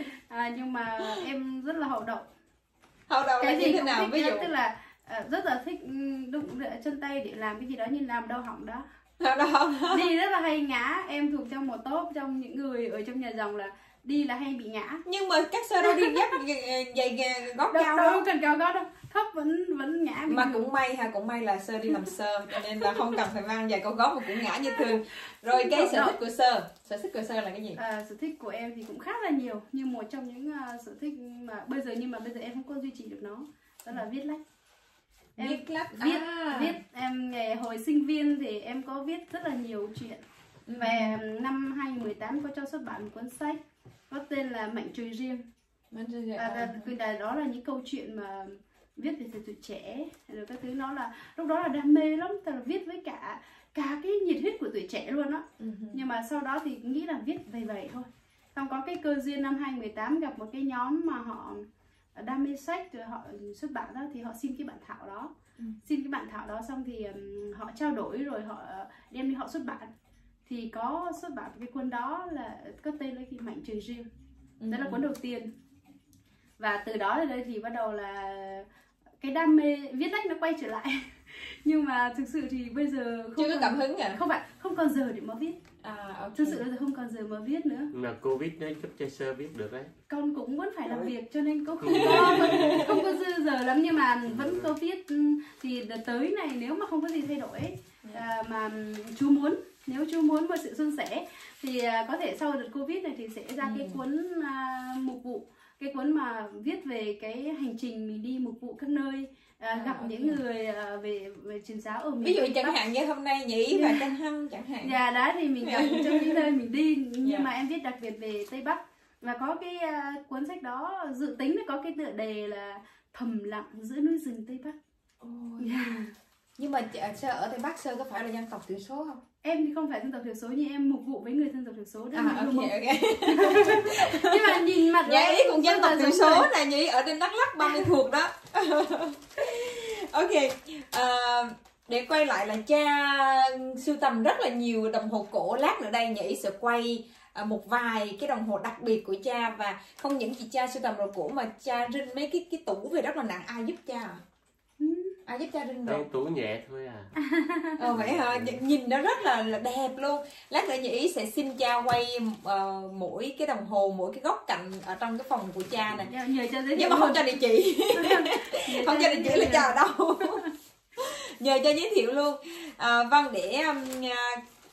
À, nhưng mà em rất là hậu đậu. Hậu đậu cái là như thế nào? Ví dụ tức là uh, rất là thích đụng chân tay để làm cái gì đó, như làm đau họng đó. Đâu. Đi rất là hay ngã. Em thuộc trong một top trong những người ở trong nhà dòng là đi là hay bị ngã. Nhưng mà các sơ đâu đi dép giày gót cao đâu. Đâu cần cao gót đâu, thấp vẫn vẫn ngã. Mà thường. Cũng may ha, cũng may là sơ đi làm sơ cho nên là không cần phải mang giày cao gót mà cũng ngã như thường. Rồi cái sở thích của sơ, sở thích của sơ là cái gì? À, sở thích của em thì cũng khá là nhiều, nhưng một trong những uh, sở thích mà bây giờ nhưng mà bây giờ em không có duy trì được nó, đó là viết lách. Em viết lách viết à. viết em ngày hồi sinh viên thì em có viết rất là nhiều chuyện. Ừ. Về năm hai nghìn không trăm mười tám có cho xuất bản một cuốn sách có tên là Mệnh Trời Riêng. Và à. đó là những câu chuyện mà viết về thời tuổi trẻ rồi các thứ, nó là lúc đó là đam mê lắm, tức là viết với cả cả cái nhiệt huyết của tuổi trẻ luôn á. Ừ. Nhưng mà sau đó thì nghĩ là viết vậy vậy thôi. Xong có cái cơ duyên năm hai nghìn không trăm mười tám gặp một cái nhóm mà họ đam mê sách rồi họ xuất bản đó, thì họ xin cái bản thảo đó. Ừ. Xin cái bản thảo đó xong thì um, họ trao đổi rồi họ đem đi họ xuất bản. Thì có xuất bản cái cuốn đó là có tên là cái Mệnh Trời Riêng. Ừ. Đó là cuốn đầu tiên. Và từ đó đến đây thì bắt đầu là cái đam mê viết lách nó quay trở lại. Nhưng mà thực sự thì bây giờ không chưa có cảm hứng à? Không phải, không còn giờ để mà viết. À, okay. Thực sự là không còn giờ mà viết nữa. Mà Covid nó giúp cho sơ viết được đấy. Con cũng vẫn phải làm việc cho nên cũng không có không có dư giờ lắm, nhưng mà vẫn có viết. Thì đợt tới này nếu mà không có gì thay đổi à, mà chú muốn, nếu chú muốn một sự suôn sẻ thì có thể sau đợt Covid này thì sẽ ra ừ. cái cuốn uh, mục vụ, cái cuốn mà viết về cái hành trình mình đi mục vụ các nơi. À, à, gặp okay. những người à, về về truyền giáo ở miền ví dụ chẳng Bắc. Hạn như hôm nay Nhĩ và Tranh Hăng chẳng hạn. Dạ đó thì mình gặp trong những nơi mình đi, nhưng yeah. mà em viết đặc biệt về Tây Bắc. Và có cái uh, cuốn sách đó dự tính là có cái tựa đề là Thầm Lặng Giữa Núi Rừng Tây Bắc. Oh, yeah. Nhưng mà sơ ở Tây Bắc sơ có phải là dân tộc thiểu số không? Em thì không phải dân tộc thiểu số, nhưng em mục vụ với người dân tộc thiểu số. À, ok, ok. Nhưng mà nhìn mặt Nhã Ý cũng dân tộc thiểu số này, Nhĩ ở trên Đắk Lắk ba mươi thuộc đó. Ok, à, để quay lại là cha sưu tầm rất là nhiều đồng hồ cổ. Lát nữa đây Nhĩ sẽ quay à, một vài cái đồng hồ đặc biệt của cha. Và không những chỉ cha sưu tầm đồ cổ mà cha rinh mấy cái cái tủ về rất là nặng. Ai giúp cha à? Ai giúp cha rinh về? Tủ nhẹ thôi à. Ờ vậy hả? Nhìn nó rất là, là đẹp luôn. Lát nữa Nhĩ sẽ xin cha quay uh, mỗi cái đồng hồ, mỗi cái góc cạnh ở trong cái phòng của cha này. Nhờ cha giới thiệu. Nhưng mà không cho địa chỉ. Không cho địa chỉ là cha ở đâu. Nhờ cho giới thiệu luôn. À, vâng, để um,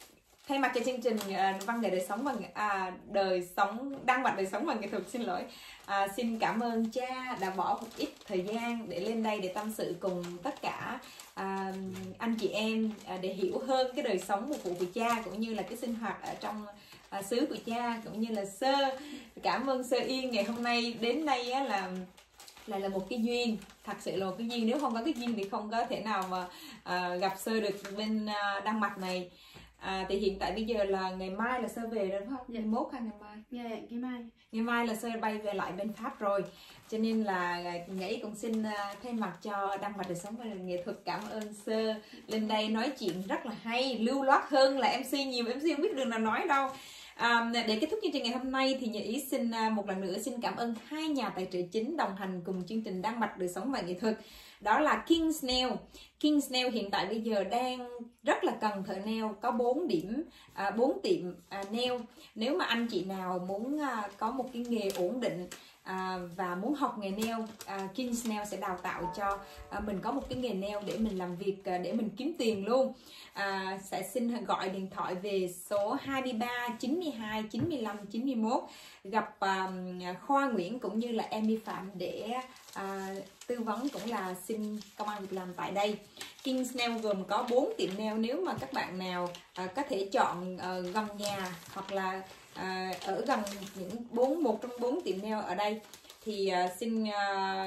thay mặt cho chương trình à, văn nghệ đời sống và à, đời sống đăng mạch đời sống và nghệ thuật, xin lỗi, à, xin cảm ơn cha đã bỏ một ít thời gian để lên đây để tâm sự cùng tất cả à, anh chị em à, để hiểu hơn cái đời sống phục vụ của cha cũng như là cái sinh hoạt ở trong à, xứ của cha, cũng như là Sơ. Cảm ơn Sơ Yên ngày hôm nay đến đây á, là lại là một cái duyên, thật sự là một cái duyên, nếu không có cái duyên thì không có thể nào mà à, gặp Sơ được bên à, Đan Mạch này. À, thì hiện tại bây giờ là ngày mai là Sơ về rồi đúng không? Dạ. Ngày mốt hay ngày mai? Dạ, ngày mai. Ngày mai là Sơ bay về lại bên Pháp rồi. Cho nên là Nhĩ cũng xin uh, thay mặt cho Đăng Mạch đời sống và nghệ thuật cảm ơn Sơ lên đây nói chuyện rất là hay, lưu loát hơn là em xê nhiều, em xê không biết đường nào nói đâu. À, để kết thúc chương trình ngày hôm nay thì Nhĩ xin uh, một lần nữa xin cảm ơn hai nhà tài trợ chính đồng hành cùng chương trình Đăng Mạch đời sống và nghệ thuật. Đó là King's Nail. King's Nail hiện tại bây giờ đang rất là cần thợ nail, có bốn điểm, à, bốn tiệm à, nail. Nếu mà anh chị nào muốn à, có một cái nghề ổn định à, và muốn học nghề nail, à, King's Nail sẽ đào tạo cho à, mình có một cái nghề nail để mình làm việc, à, để mình kiếm tiền luôn. À, sẽ xin gọi điện thoại về số hai ba chín hai chín lăm chín mốt gặp à, Khoa Nguyễn cũng như là Amy Phạm để à, tư vấn cũng là xin công ăn việc làm tại đây. King's Nail gồm có bốn tiệm nail. Nếu mà các bạn nào à, có thể chọn à, gần nhà hoặc là à, ở gần những bốn một trong bốn tiệm nail ở đây thì à, xin à,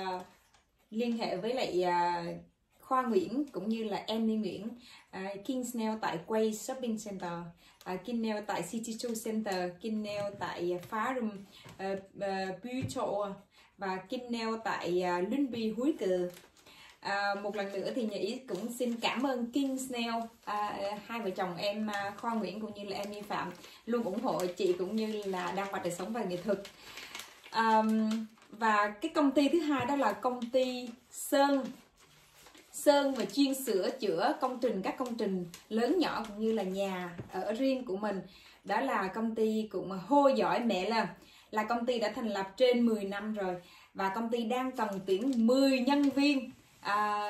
liên hệ với lại à, Khoa Nguyễn cũng như là Amy Nguyễn. à, King's Nail tại Quay Shopping Center, à, King Nail tại City Tour Center, King Nail tại Farum uh, uh, Buto và King Nail tại uh, Lundby Húi Cừ. À, một lần nữa thì Nhĩ cũng xin cảm ơn King's Nail, à, hai vợ chồng em à, Khoa Nguyễn cũng như là Amy Phạm luôn ủng hộ chị cũng như là Đăng Mạch đời sống và nghệ thuật. À, và cái công ty thứ hai đó là công ty Sơn. Sơn và chuyên sửa chữa công trình, các công trình lớn nhỏ cũng như là nhà ở riêng của mình. Đó là công ty cũng hô giỏi mẹ là là công ty đã thành lập trên mười năm rồi và công ty đang cần tuyển mười nhân viên. À,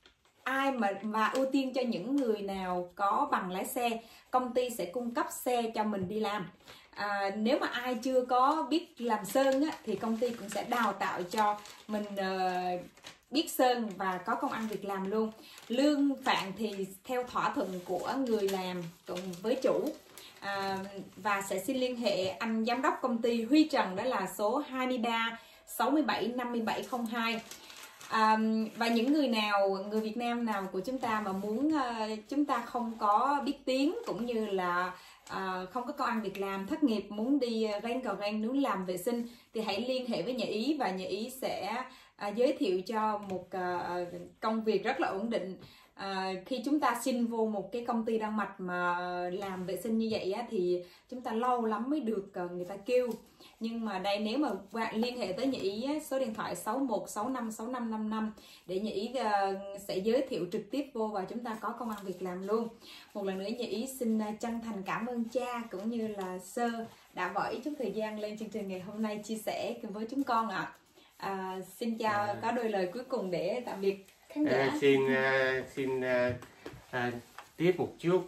ai mà và ưu tiên cho những người nào có bằng lái xe, công ty sẽ cung cấp xe cho mình đi làm. À, nếu mà ai chưa có biết làm sơn á, thì công ty cũng sẽ đào tạo cho mình uh, biết sơn và có công ăn việc làm luôn. Lương phạn thì theo thỏa thuận của người làm cùng với chủ. À, và sẽ xin liên hệ anh giám đốc công ty Huy Trần, đó là số hai ba sáu bảy năm bảy không hai. À, và những người nào, người Việt Nam nào của chúng ta mà muốn uh, chúng ta không có biết tiếng cũng như là uh, không có công ăn việc làm, thất nghiệp, muốn đi rang cò rang nướng làm vệ sinh thì hãy liên hệ với Nhà Ý và Nhà Ý sẽ uh, giới thiệu cho một uh, công việc rất là ổn định. À, khi chúng ta xin vô một cái công ty Đan Mạch mà làm vệ sinh như vậy á, thì chúng ta lâu lắm mới được uh, người ta kêu. Nhưng mà đây nếu mà bạn liên hệ tới Nhĩ á, số điện thoại sáu một sáu năm sáu năm năm năm để Nhĩ uh, sẽ giới thiệu trực tiếp vô và chúng ta có công ăn việc làm luôn. Một lần nữa Nhĩ xin uh, chân thành cảm ơn cha cũng như là Sơ đã bỏ ít chút thời gian lên chương trình ngày hôm nay chia sẻ cùng với chúng con ạ. À. À, xin chào, à. Có đôi lời cuối cùng để tạm biệt khán giả. À, xin uh, xin uh, uh, tiếp một chút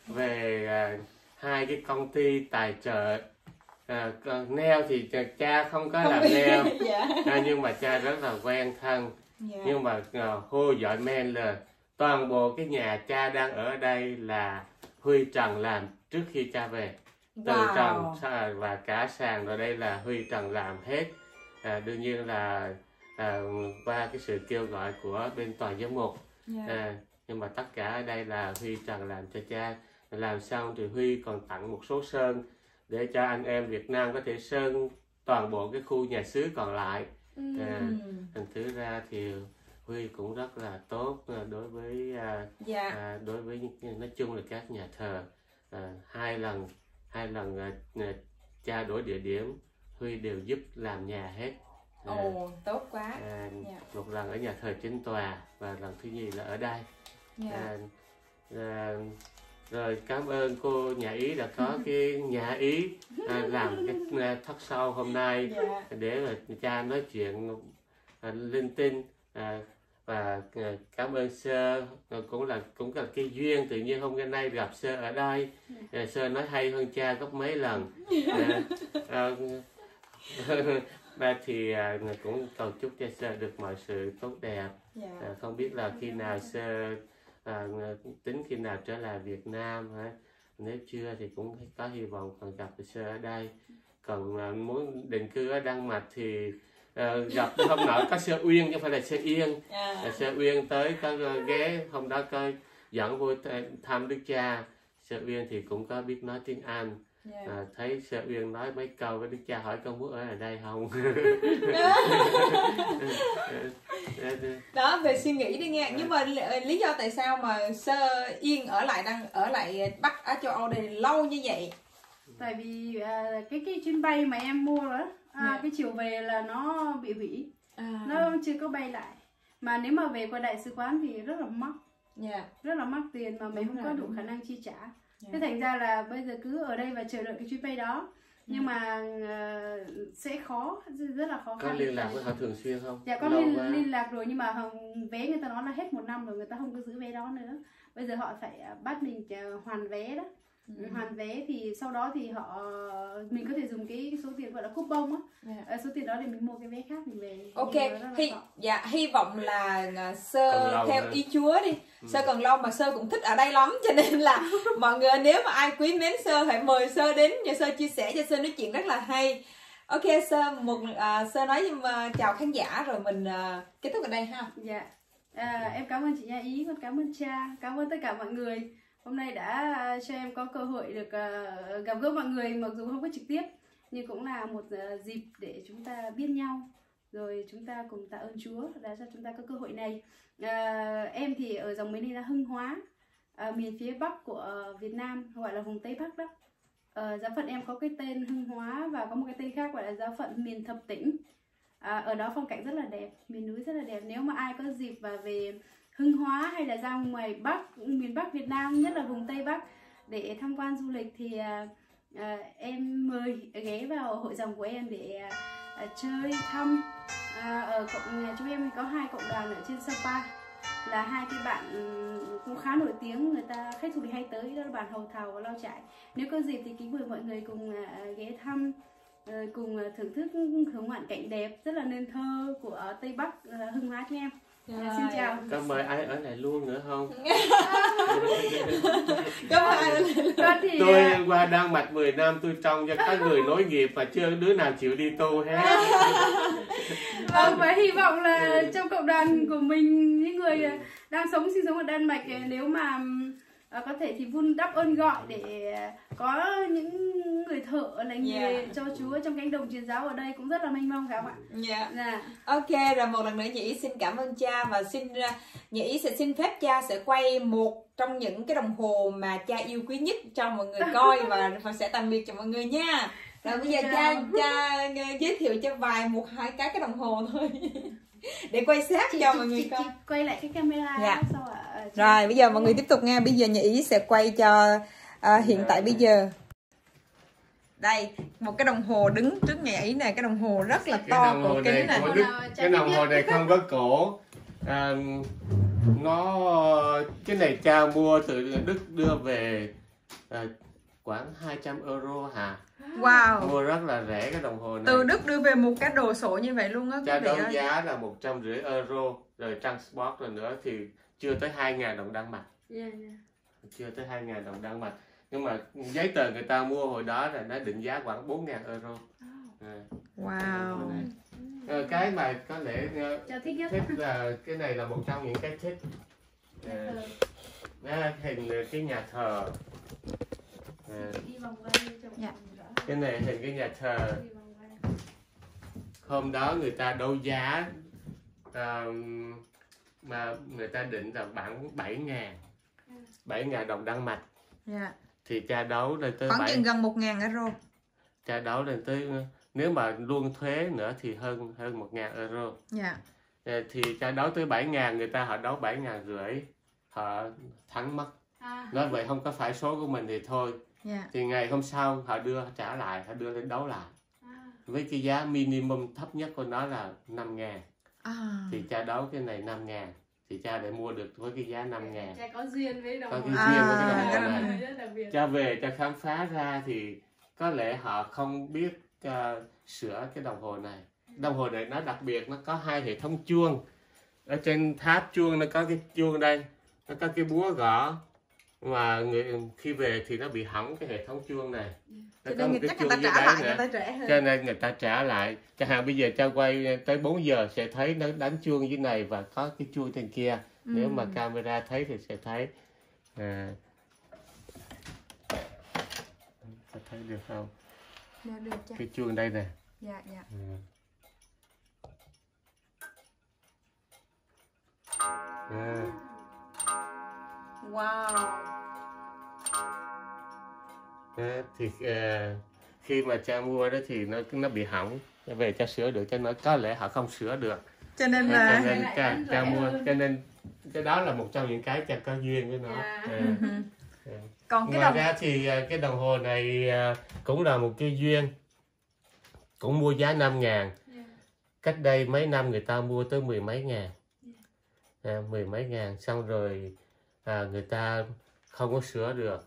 về uh, hai cái công ty tài trợ. À, nail thì cha không có không làm nail. Dạ. À, nhưng mà cha rất là quen thân. Dạ. Nhưng mà uh, hô giỏi men là toàn bộ cái nhà cha đang ở đây là Huy Trần làm trước khi cha về. Từ wow. Trần và cả sàn rồi đây là Huy Trần làm hết. À, đương nhiên là à, qua cái sự kêu gọi của bên toàn giám mục. Yeah. À, nhưng mà tất cả ở đây là Huy Trần làm cho cha. Làm xong thì Huy còn tặng một số sơn để cho anh em Việt Nam có thể sơn toàn bộ cái khu nhà xứ còn lại. Mm. À, thành thử ra thì Huy cũng rất là tốt đối với à, yeah. à, đối với nói chung là các nhà thờ. À, hai lần hai lần à, cha đổi địa điểm Huy đều giúp làm nhà hết. Ồ, à, oh, tốt quá. À, yeah. Một lần ở nhà thờ chính tòa và lần thứ nhì là ở đây. Yeah. À, à, rồi cảm ơn cô Nhà Ý đã có cái nhà Ý à, làm cái thất sau hôm nay. Yeah. Để mà cha nói chuyện à, linh tinh. À, và cảm ơn Sơ, cũng là cũng là cái duyên tự nhiên hôm nay gặp Sơ ở đây. Sơ nói hay hơn cha gấp mấy lần. à, à, Ba thì à, cũng cầu chúc cho Sơ được mọi sự tốt đẹp. À, không biết là khi nào Sơ à, tính khi nào trở lại Việt Nam hả? Nếu chưa thì cũng có hy vọng còn gặp Sơ ở đây. Còn à, muốn định cư ở Đan Mạch thì à, gặp hôm nọ có Sơ Uyên chứ không phải là Sơ Yên. À. Sơ Uyên tới có ghé hôm đó có dẫn vô thăm Đức Cha. Sơ Uyên thì cũng có biết nói tiếng Anh. Yeah. À, thấy Sơ Uyên nói mấy câu với Đức Cha hỏi con muốn ở đây không? Đó, về suy nghĩ đi nghe. Nhưng mà lý do tại sao mà Sơ Yên ở lại đang ở lại Bắc ở châu Âu đây lâu như vậy? Tại vì à, cái cái chuyến bay mà em mua đó, à, yeah. cái chiều về là nó bị hủy, à. nó chưa có bay lại. Mà nếu mà về qua đại sứ quán thì rất là mắc, yeah. rất là mắc tiền mà mình không có đủ khả năng chi trả. Yeah. Thế thành ra là bây giờ cứ ở đây và chờ đợi cái chuyến bay đó. Nhưng yeah. mà uh, sẽ khó, rất là khó khăn. Có liên lạc với họ thường xuyên không? Dạ có liên, liên lạc rồi, nhưng mà vé người ta nói là hết một năm rồi, người ta không có giữ vé đó nữa. Bây giờ họ phải bắt mình hoàn vé đó. Ừ. Hoàn vé thì sau đó thì họ mình có thể dùng cái số tiền gọi là coupon á, yeah. số tiền đó để mình mua cái vé khác mình về. Ok, hy, dạ hy vọng là Sơ theo nữa. Ý Chúa đi, ừ. Sơ còn lâu mà Sơ cũng thích ở đây lắm, cho nên là mọi người nếu mà ai quý mến Sơ hãy mời Sơ đến cho Sơ chia sẻ, cho Sơ nói chuyện rất là hay. Ok Sơ, một uh, Sơ nói uh, chào khán giả rồi mình uh, kết thúc ở đây ha. Dạ, à, em cảm ơn chị Nha Ý, con cảm ơn cha, cảm ơn tất cả mọi người. Hôm nay đã cho em có cơ hội được uh, gặp gỡ mọi người, mặc dù không có trực tiếp nhưng cũng là một uh, dịp để chúng ta biết nhau, rồi chúng ta cùng tạ ơn Chúa đã cho chúng ta có cơ hội này. Uh, em thì ở dòng miền này là Hưng Hóa, uh, miền phía Bắc của uh, Việt Nam, gọi là vùng Tây Bắc đó. Uh, giáo phận em có cái tên Hưng Hóa và có một cái tên khác gọi là giáo phận miền Thập Tĩnh. Uh, ở đó phong cảnh rất là đẹp, miền núi rất là đẹp. Nếu mà ai có dịp và về Hưng Hóa hay là ra ngoài Bắc, miền Bắc Việt Nam, nhất là vùng Tây Bắc để tham quan du lịch thì uh, uh, em mời ghé vào hội dòng của em để uh, uh, chơi thăm. Uh, ở cộng nhà chúng em có hai cộng đoàn ở trên Sapa, là hai cái bạn um, cũng khá nổi tiếng, người ta khách du lịch hay tới, đó là bản Hầu Thầu và Lao Chải. Nếu có dịp thì kính mời mọi người cùng uh, ghé thăm, uh, cùng uh, thưởng thức hưởng ngoạn cảnh đẹp rất là nên thơ của Tây Bắc, uh, Hưng Hóa chúng em. À, xin chào. Có mời ai ở lại luôn nữa không? Có mời ai ở lại thì... Tôi qua Đan Mạch mười năm tôi trông cho các người nối nghiệp mà chưa đứa nào chịu đi tu hết. Vâng, và hy vọng là trong cộng đoàn của mình, những người đang sống sinh sống ở Đan Mạch, nếu mà có thể thì vun đắp ơn gọi để có những người thợ lành nghề yeah. cho Chúa trong cánh đồng truyền giáo ở đây cũng rất là mênh mông, phải không ạ? Dạ. Yeah. Ok, rồi một lần nữa Nhị Ý xin cảm ơn cha, và xin Nhị Ý sẽ xin phép cha sẽ quay một trong những cái đồng hồ mà cha yêu quý nhất cho mọi người coi và, và sẽ tạm biệt cho mọi người nha. Rồi bây giờ cha cha giới thiệu cho vài một hai cái cái đồng hồ thôi để quay sát chị, cho chị, mọi người chị, coi. Chị quay lại cái camera dạ. Sao ạ? Rồi bây giờ mọi người tiếp tục nghe. Bây giờ Nhị Ý sẽ quay cho uh, hiện tại bây giờ. Đây, một cái đồng hồ đứng trước Nhị Ý này, cái đồng hồ rất là to, cổ kính này. Đức, cái đồng hồ này không có cổ. À, nó cái này cha mua từ Đức đưa về à, khoảng hai trăm euro hả? Wow. Mua rất là rẻ cái đồng hồ này. Từ Đức đưa về một cái đồ sộ như vậy luôn á. Cha đấu giá là một trăm rưỡi euro, rồi transport rồi nữa thì chưa tới hai ngàn đồng Đan Mạch. Yeah, yeah. Chưa tới hai ngàn đồng Đan Mạch. Nhưng mà giấy tờ người ta mua hồi đó là nó định giá khoảng bốn ngàn euro. À. Wow. À, cái mà có lẽ thích, thích là cái này là một trong những cái thích. À, nó hình cái nhà thờ. À. Dạ. Cái này hình cái nhà thờ. Hôm đó người ta đấu giá à, mà người ta định là khoảng bảy ngàn bảy ngàn đồng Đan Mạch. Yeah. Thì cha đấu lên tới khoảng chừng gần một ngàn euro. Cha đấu lên tới, nếu mà luôn thuế nữa thì hơn hơn một ngàn euro. Yeah. À, thì cha đấu tới bảy ngàn, người ta họ đấu bảy ngàn rưỡi, họ thắng mất. À. Nói vậy không có phải số của mình thì thôi. Yeah. Thì ngày hôm sau họ đưa trả lại, họ đưa lên đấu lại. À. Với cái giá minimum thấp nhất của nó là năm ngàn. À. Thì cha đấu cái này năm ngàn. Thì cha để mua được với cái giá năm ngàn. Cha có duyên với đồng Có hồ. cái duyên À, với cái đồng hồ cái này. Rất đặc biệt. Cha về cha khám phá ra thì có lẽ họ không biết uh, sửa cái đồng hồ này. Đồng hồ này nó đặc biệt, nó có hai hệ thống chuông. Ở trên tháp chuông nó có cái chuông đây, nó có cái búa gõ. Mà người khi về thì nó bị hỏng cái hệ thống chuông này. Nó Cho có nên một cái chắc người chuông ta như trả đấy lại nữa. người ta trẻ hơn. Cho nên người ta trả lại. Chẳng hạn bây giờ cha quay tới bốn giờ sẽ thấy nó đánh chuông dưới này và có cái chuông trên kia. Ừ. Nếu mà camera thấy thì sẽ thấy. À, ta thấy được không? Được, được cha. Cái chuông đây nè. Dạ, dạ. Ừ. À. Wow. Đó, thì uh, khi mà cha mua đó thì nó nó bị hỏng, về cha sửa được, cho nó có lẽ họ không sửa được, Cho nên cho là nên cha, cha mua, cho nên cái đó là một trong những cái cha có duyên với nó. Yeah. À. À. còn cái Ngoài đồng ra thì uh, cái đồng hồ này uh, cũng là một cái duyên, cũng mua giá năm ngàn. Yeah. Cách đây mấy năm người ta mua tới mười mấy ngàn. À, mười mấy ngàn, xong rồi à, người ta không có sửa được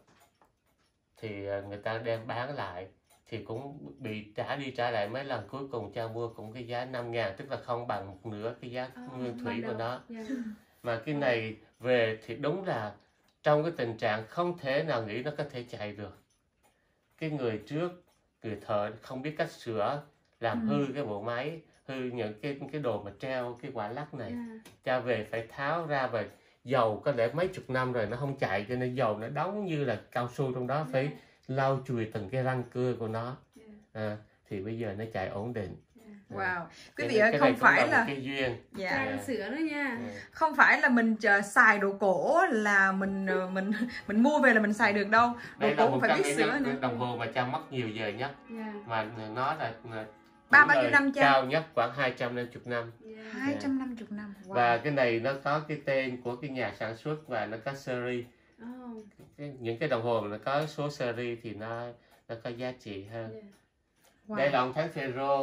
thì à, người ta đem bán lại thì cũng bị trả đi trả lại mấy lần, cuối cùng cha mua cũng cái giá năm ngàn, tức là không bằng một nửa cái giá Oh, nguyên thủy của nó. Yeah. Mà cái này về thì đúng là trong cái tình trạng không thể nào nghĩ nó có thể chạy được. Cái người trước, người thợ không biết cách sửa, làm Ừ. hư cái bộ máy, hư những cái cái đồ mà treo cái quả lắc này. Yeah. Cha về phải tháo ra, và dầu có lẽ mấy chục năm rồi nó không chạy, cho nên dầu nó đóng như là cao su trong đó, phải lau chùi từng cái răng cưa của nó. Yeah. À, thì bây giờ nó chạy ổn định. wow. Quý Cái vị này- ơi, cái không này cũng phải một là cái duyên. dạ. Cha đang sửa nữa nha. À. Không phải là mình chờ xài đồ cổ là mình ờ, mình mình mua về là mình xài được đâu. Đồ Đây là cổ một cũng phải trong biết những sửa nữa. đồng hồ mà cha mất nhiều giờ nhất, Yeah. mà nó là, là Ba tuổi bao nhiêu đời năm cha? cao nhất khoảng hai trăm năm mươi năm. Yeah. hai trăm năm mươi năm. Wow. Và cái này nó có cái tên của cái nhà sản xuất và nó có series. Oh. Cái, những cái đồng hồ mà nó có số series thì nó nó có giá trị hơn. Yeah. Wow. Đây là ông Thánh Phêrô.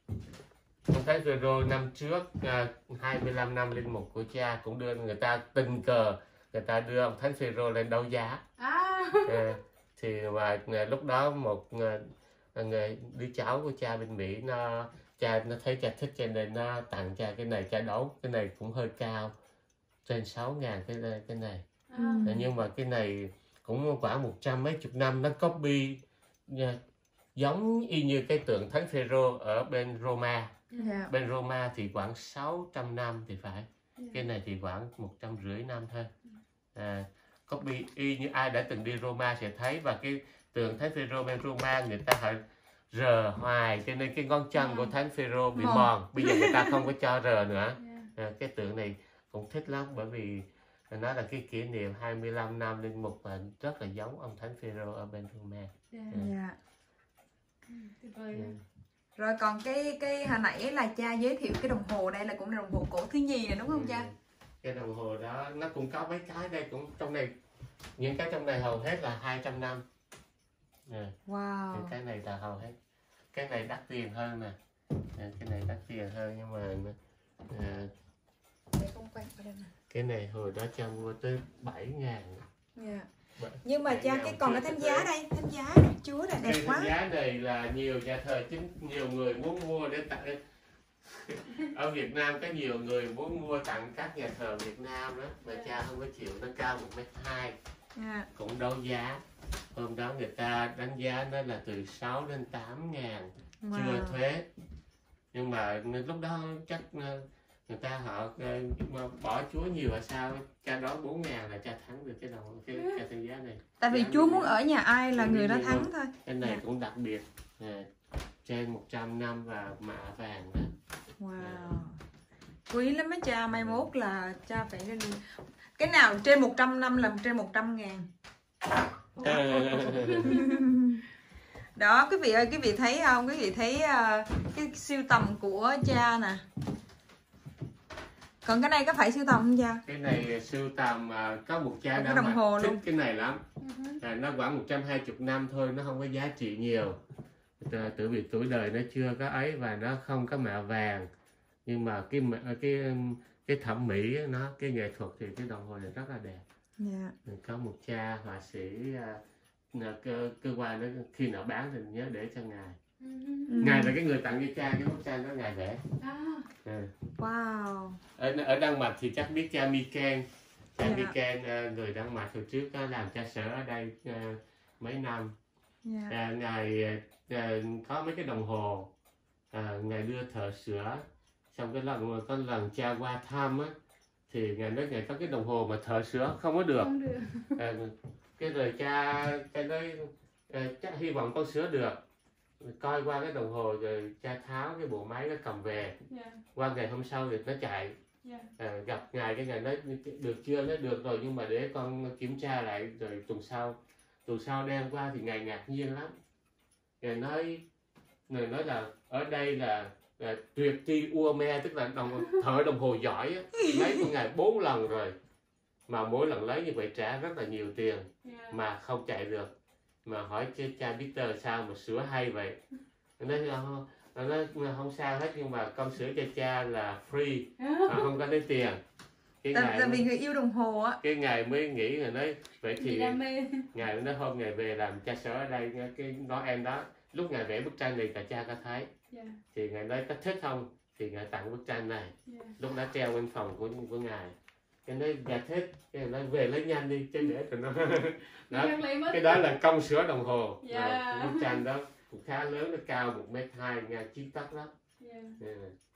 Ông Thánh Phêrô năm trước, à, hai mươi lăm năm linh mục của cha cũng đưa người ta tình cờ, người ta đưa ông Thánh Phêrô lên đấu giá. À. À, thì mà à, lúc đó một à, người đứa cháu của cha bên Mỹ, nó cha nó thấy cha thích cho nên nó tặng cha cái này, cha đấu. Cái này cũng hơi cao, trên sáu ngàn cái cái này. À. À, nhưng mà cái này cũng khoảng một trăm mấy chục năm, nó copy nha, giống y như cái tượng Thánh Phêrô ở bên Roma. Dạ. Bên Roma thì khoảng sáu trăm năm thì phải. Cái này thì khoảng một trăm rưỡi năm thôi. À, copy y như ai đã từng đi Roma sẽ thấy. Và cái tượng Thánh Phêrô bên Roma người ta phải rờ hoài, cho nên cái ngón chân của Thánh Phêrô bị Mòn. mòn. Bây giờ người ta không có cho rờ nữa. Yeah. À, cái tượng này cũng thích lắm, bởi vì nó là cái kỷ niệm hai mươi lăm năm linh mục và rất là giống ông Thánh Phêrô ở bên Roma. Yeah. Dạ. Tuyệt vời. Ừ. Rồi còn cái cái hồi nãy là cha giới thiệu cái đồng hồ, đây là cũng là đồng hồ cổ thứ nhì này đúng không cha? Ừ. Cái đồng hồ đó nó cũng có mấy cái đây, cũng trong này những cái trong này hầu hết là hai trăm năm. À, Wow. những cái này là hầu hết. Cái này đắt tiền hơn nè. À, cái này đắt tiền hơn nhưng mà à, Để con quay qua đây nè. cái này hồi đó cha mua tới bảy ngàn. Dạ. Bảy- Nhưng mà bảy cha ngàn cái còn chưa cái thánh tới. giá đây, thánh giá này, Chúa này đẹp Cái quá. thánh giá này là nhiều nhà thờ chính, nhiều người muốn mua để tặng. Ở Việt Nam có nhiều người muốn mua tặng các nhà thờ Việt Nam đó, mà cha không có chịu, nó cao một mét hai, Dạ. cũng đấu giá. Hôm đó người ta đánh giá nó là từ sáu đến tám ngàn, chưa Wow. thuế. Nhưng mà lúc đó chắc người ta họ mà bỏ Chúa nhiều là sao, cha đó bốn ngàn là cha thắng được cái đồng cái, cái thánh giá này. Tại vì Giá Chúa này- muốn ở nhà ai là Chúa người đi đó nhiều thắng hơn. thôi. Cái này Dạ. cũng đặc biệt, à, trên một trăm năm và mạ vàng đó. Wow. Quý lắm á cha, mai mốt là cha phải lên. Cái nào trên một trăm năm là trên một trăm ngàn. Đó quý vị ơi, quý vị thấy không? Quý vị thấy uh, cái siêu tầm của cha nè. Còn cái này có phải siêu tầm không cha? Cái này sưu tầm, à, có một cha Một cái nào đồng hồ mà thích luôn. cái này lắm. À, nó khoảng một trăm hai mươi năm thôi, nó không có giá trị nhiều. À, tự vì tuổi đời nó chưa có ấy và nó không có mạ vàng. nhưng mà cái cái cái thẩm mỹ nó, cái nghệ thuật thì cái đồng hồ này rất là đẹp. Yeah. Mình có một cha họa sĩ uh, cơ cơ quan đó, khi nào bán thì nhớ để cho ngài. Ừ. Ngài là cái người tặng cho cha cái bức tranh đó ngài vẽ. À. Ừ. Wow. Ở ở Đan Mạch thì chắc biết cha Miken. Cha Yeah. Miken uh, người Đan Mạch hồi trước có làm cha sở ở đây uh, mấy năm. Yeah. Uh, ngài uh, có mấy cái đồng hồ, uh, ngài đưa thợ sửa. Xong cái lần có lần cha qua thăm á, thì ngài nói ngài có cái đồng hồ mà thợ sửa không có được. Không được. À, cái rồi cha cha nói à, chắc hy vọng con sửa được. Coi qua cái đồng hồ rồi cha tháo cái bộ máy nó cầm về. Yeah. Qua ngày hôm sau thì nó chạy. Yeah. À, gặp ngài cái ngài nói được chưa, nó được rồi nhưng mà để con kiểm tra lại rồi tuần sau. Tuần sau đem qua thì ngài ngạc nhiên lắm. Ngài nói ngài nói là ở đây là là tuyệt tri ua me, tức là đồng thợ đồng hồ giỏi á, lấy của ngài bốn lần rồi mà mỗi lần lấy như vậy trả rất là nhiều tiền. Yeah. Mà không chạy được, mà hỏi chứ cha Peter sao mà sửa hay vậy, nó nói không, nó nói không sao hết nhưng mà con sửa cho cha là free, mà không có lấy tiền. Cái Tại vì người yêu đồng hồ á, cái ngày mới nghĩ là nói vậy thì mê. Ngài nói hôm ngày về làm cha sở ở đây cái đó em đó, lúc ngài vẽ bức tranh này cả cha có thấy. Yeah. Thì ngài nói có thích không thì ngài tặng bức tranh này. Yeah. Lúc đó treo bên phòng của của ngài. Cái nói ngài thích, cái nói về lấy nhanh đi chứ để tụi nó. Đó, cái đó là công sửa đồng hồ. Yeah. Bức tranh đó cũng khá lớn, nó cao một mét hai, ngang chín tấc đó. Yeah. Yeah.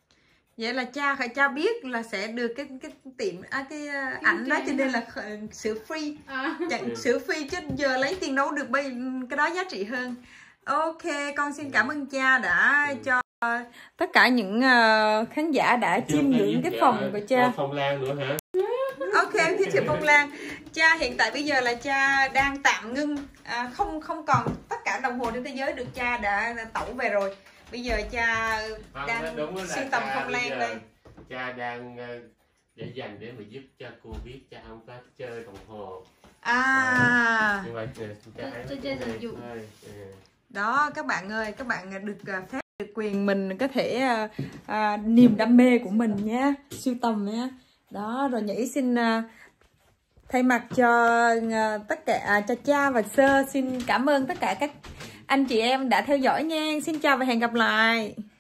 Vậy là cha phải cha biết là sẽ được cái cái tiệm à, cái uh, ảnh đó cho nên là sửa free. À. Chẳng yeah. Sửa free chứ giờ lấy tiền đâu được, bây cái đó giá trị hơn. Ok, con xin cảm ơn cha đã ừ. cho uh, tất cả những uh, khán giả đã chiêm ngưỡng cái phòng của cha. Phong Lan nữa hả? Ok, em giới thiệu Phong Lan. Cha hiện tại bây giờ là cha đang tạm ngưng, à, không không còn tất cả đồng hồ trên thế giới được cha đã, đã tẩu về rồi. Bây giờ cha không, đang sưu tầm Phong Lan đây. Cha đang uh, để dành để mà giúp cho cô biết cha không có chơi đồng hồ. À. À nhưng mà cha chơi chơi sử dụng. Đó các bạn ơi, các bạn được phép được quyền mình có thể uh, uh, niềm đam mê của mình nhé, sưu tầm nhé. Đó rồi Nhĩ xin uh, thay mặt cho uh, tất cả uh, cho cha và sơ xin cảm ơn tất cả các anh chị em đã theo dõi nha. Xin chào và hẹn gặp lại.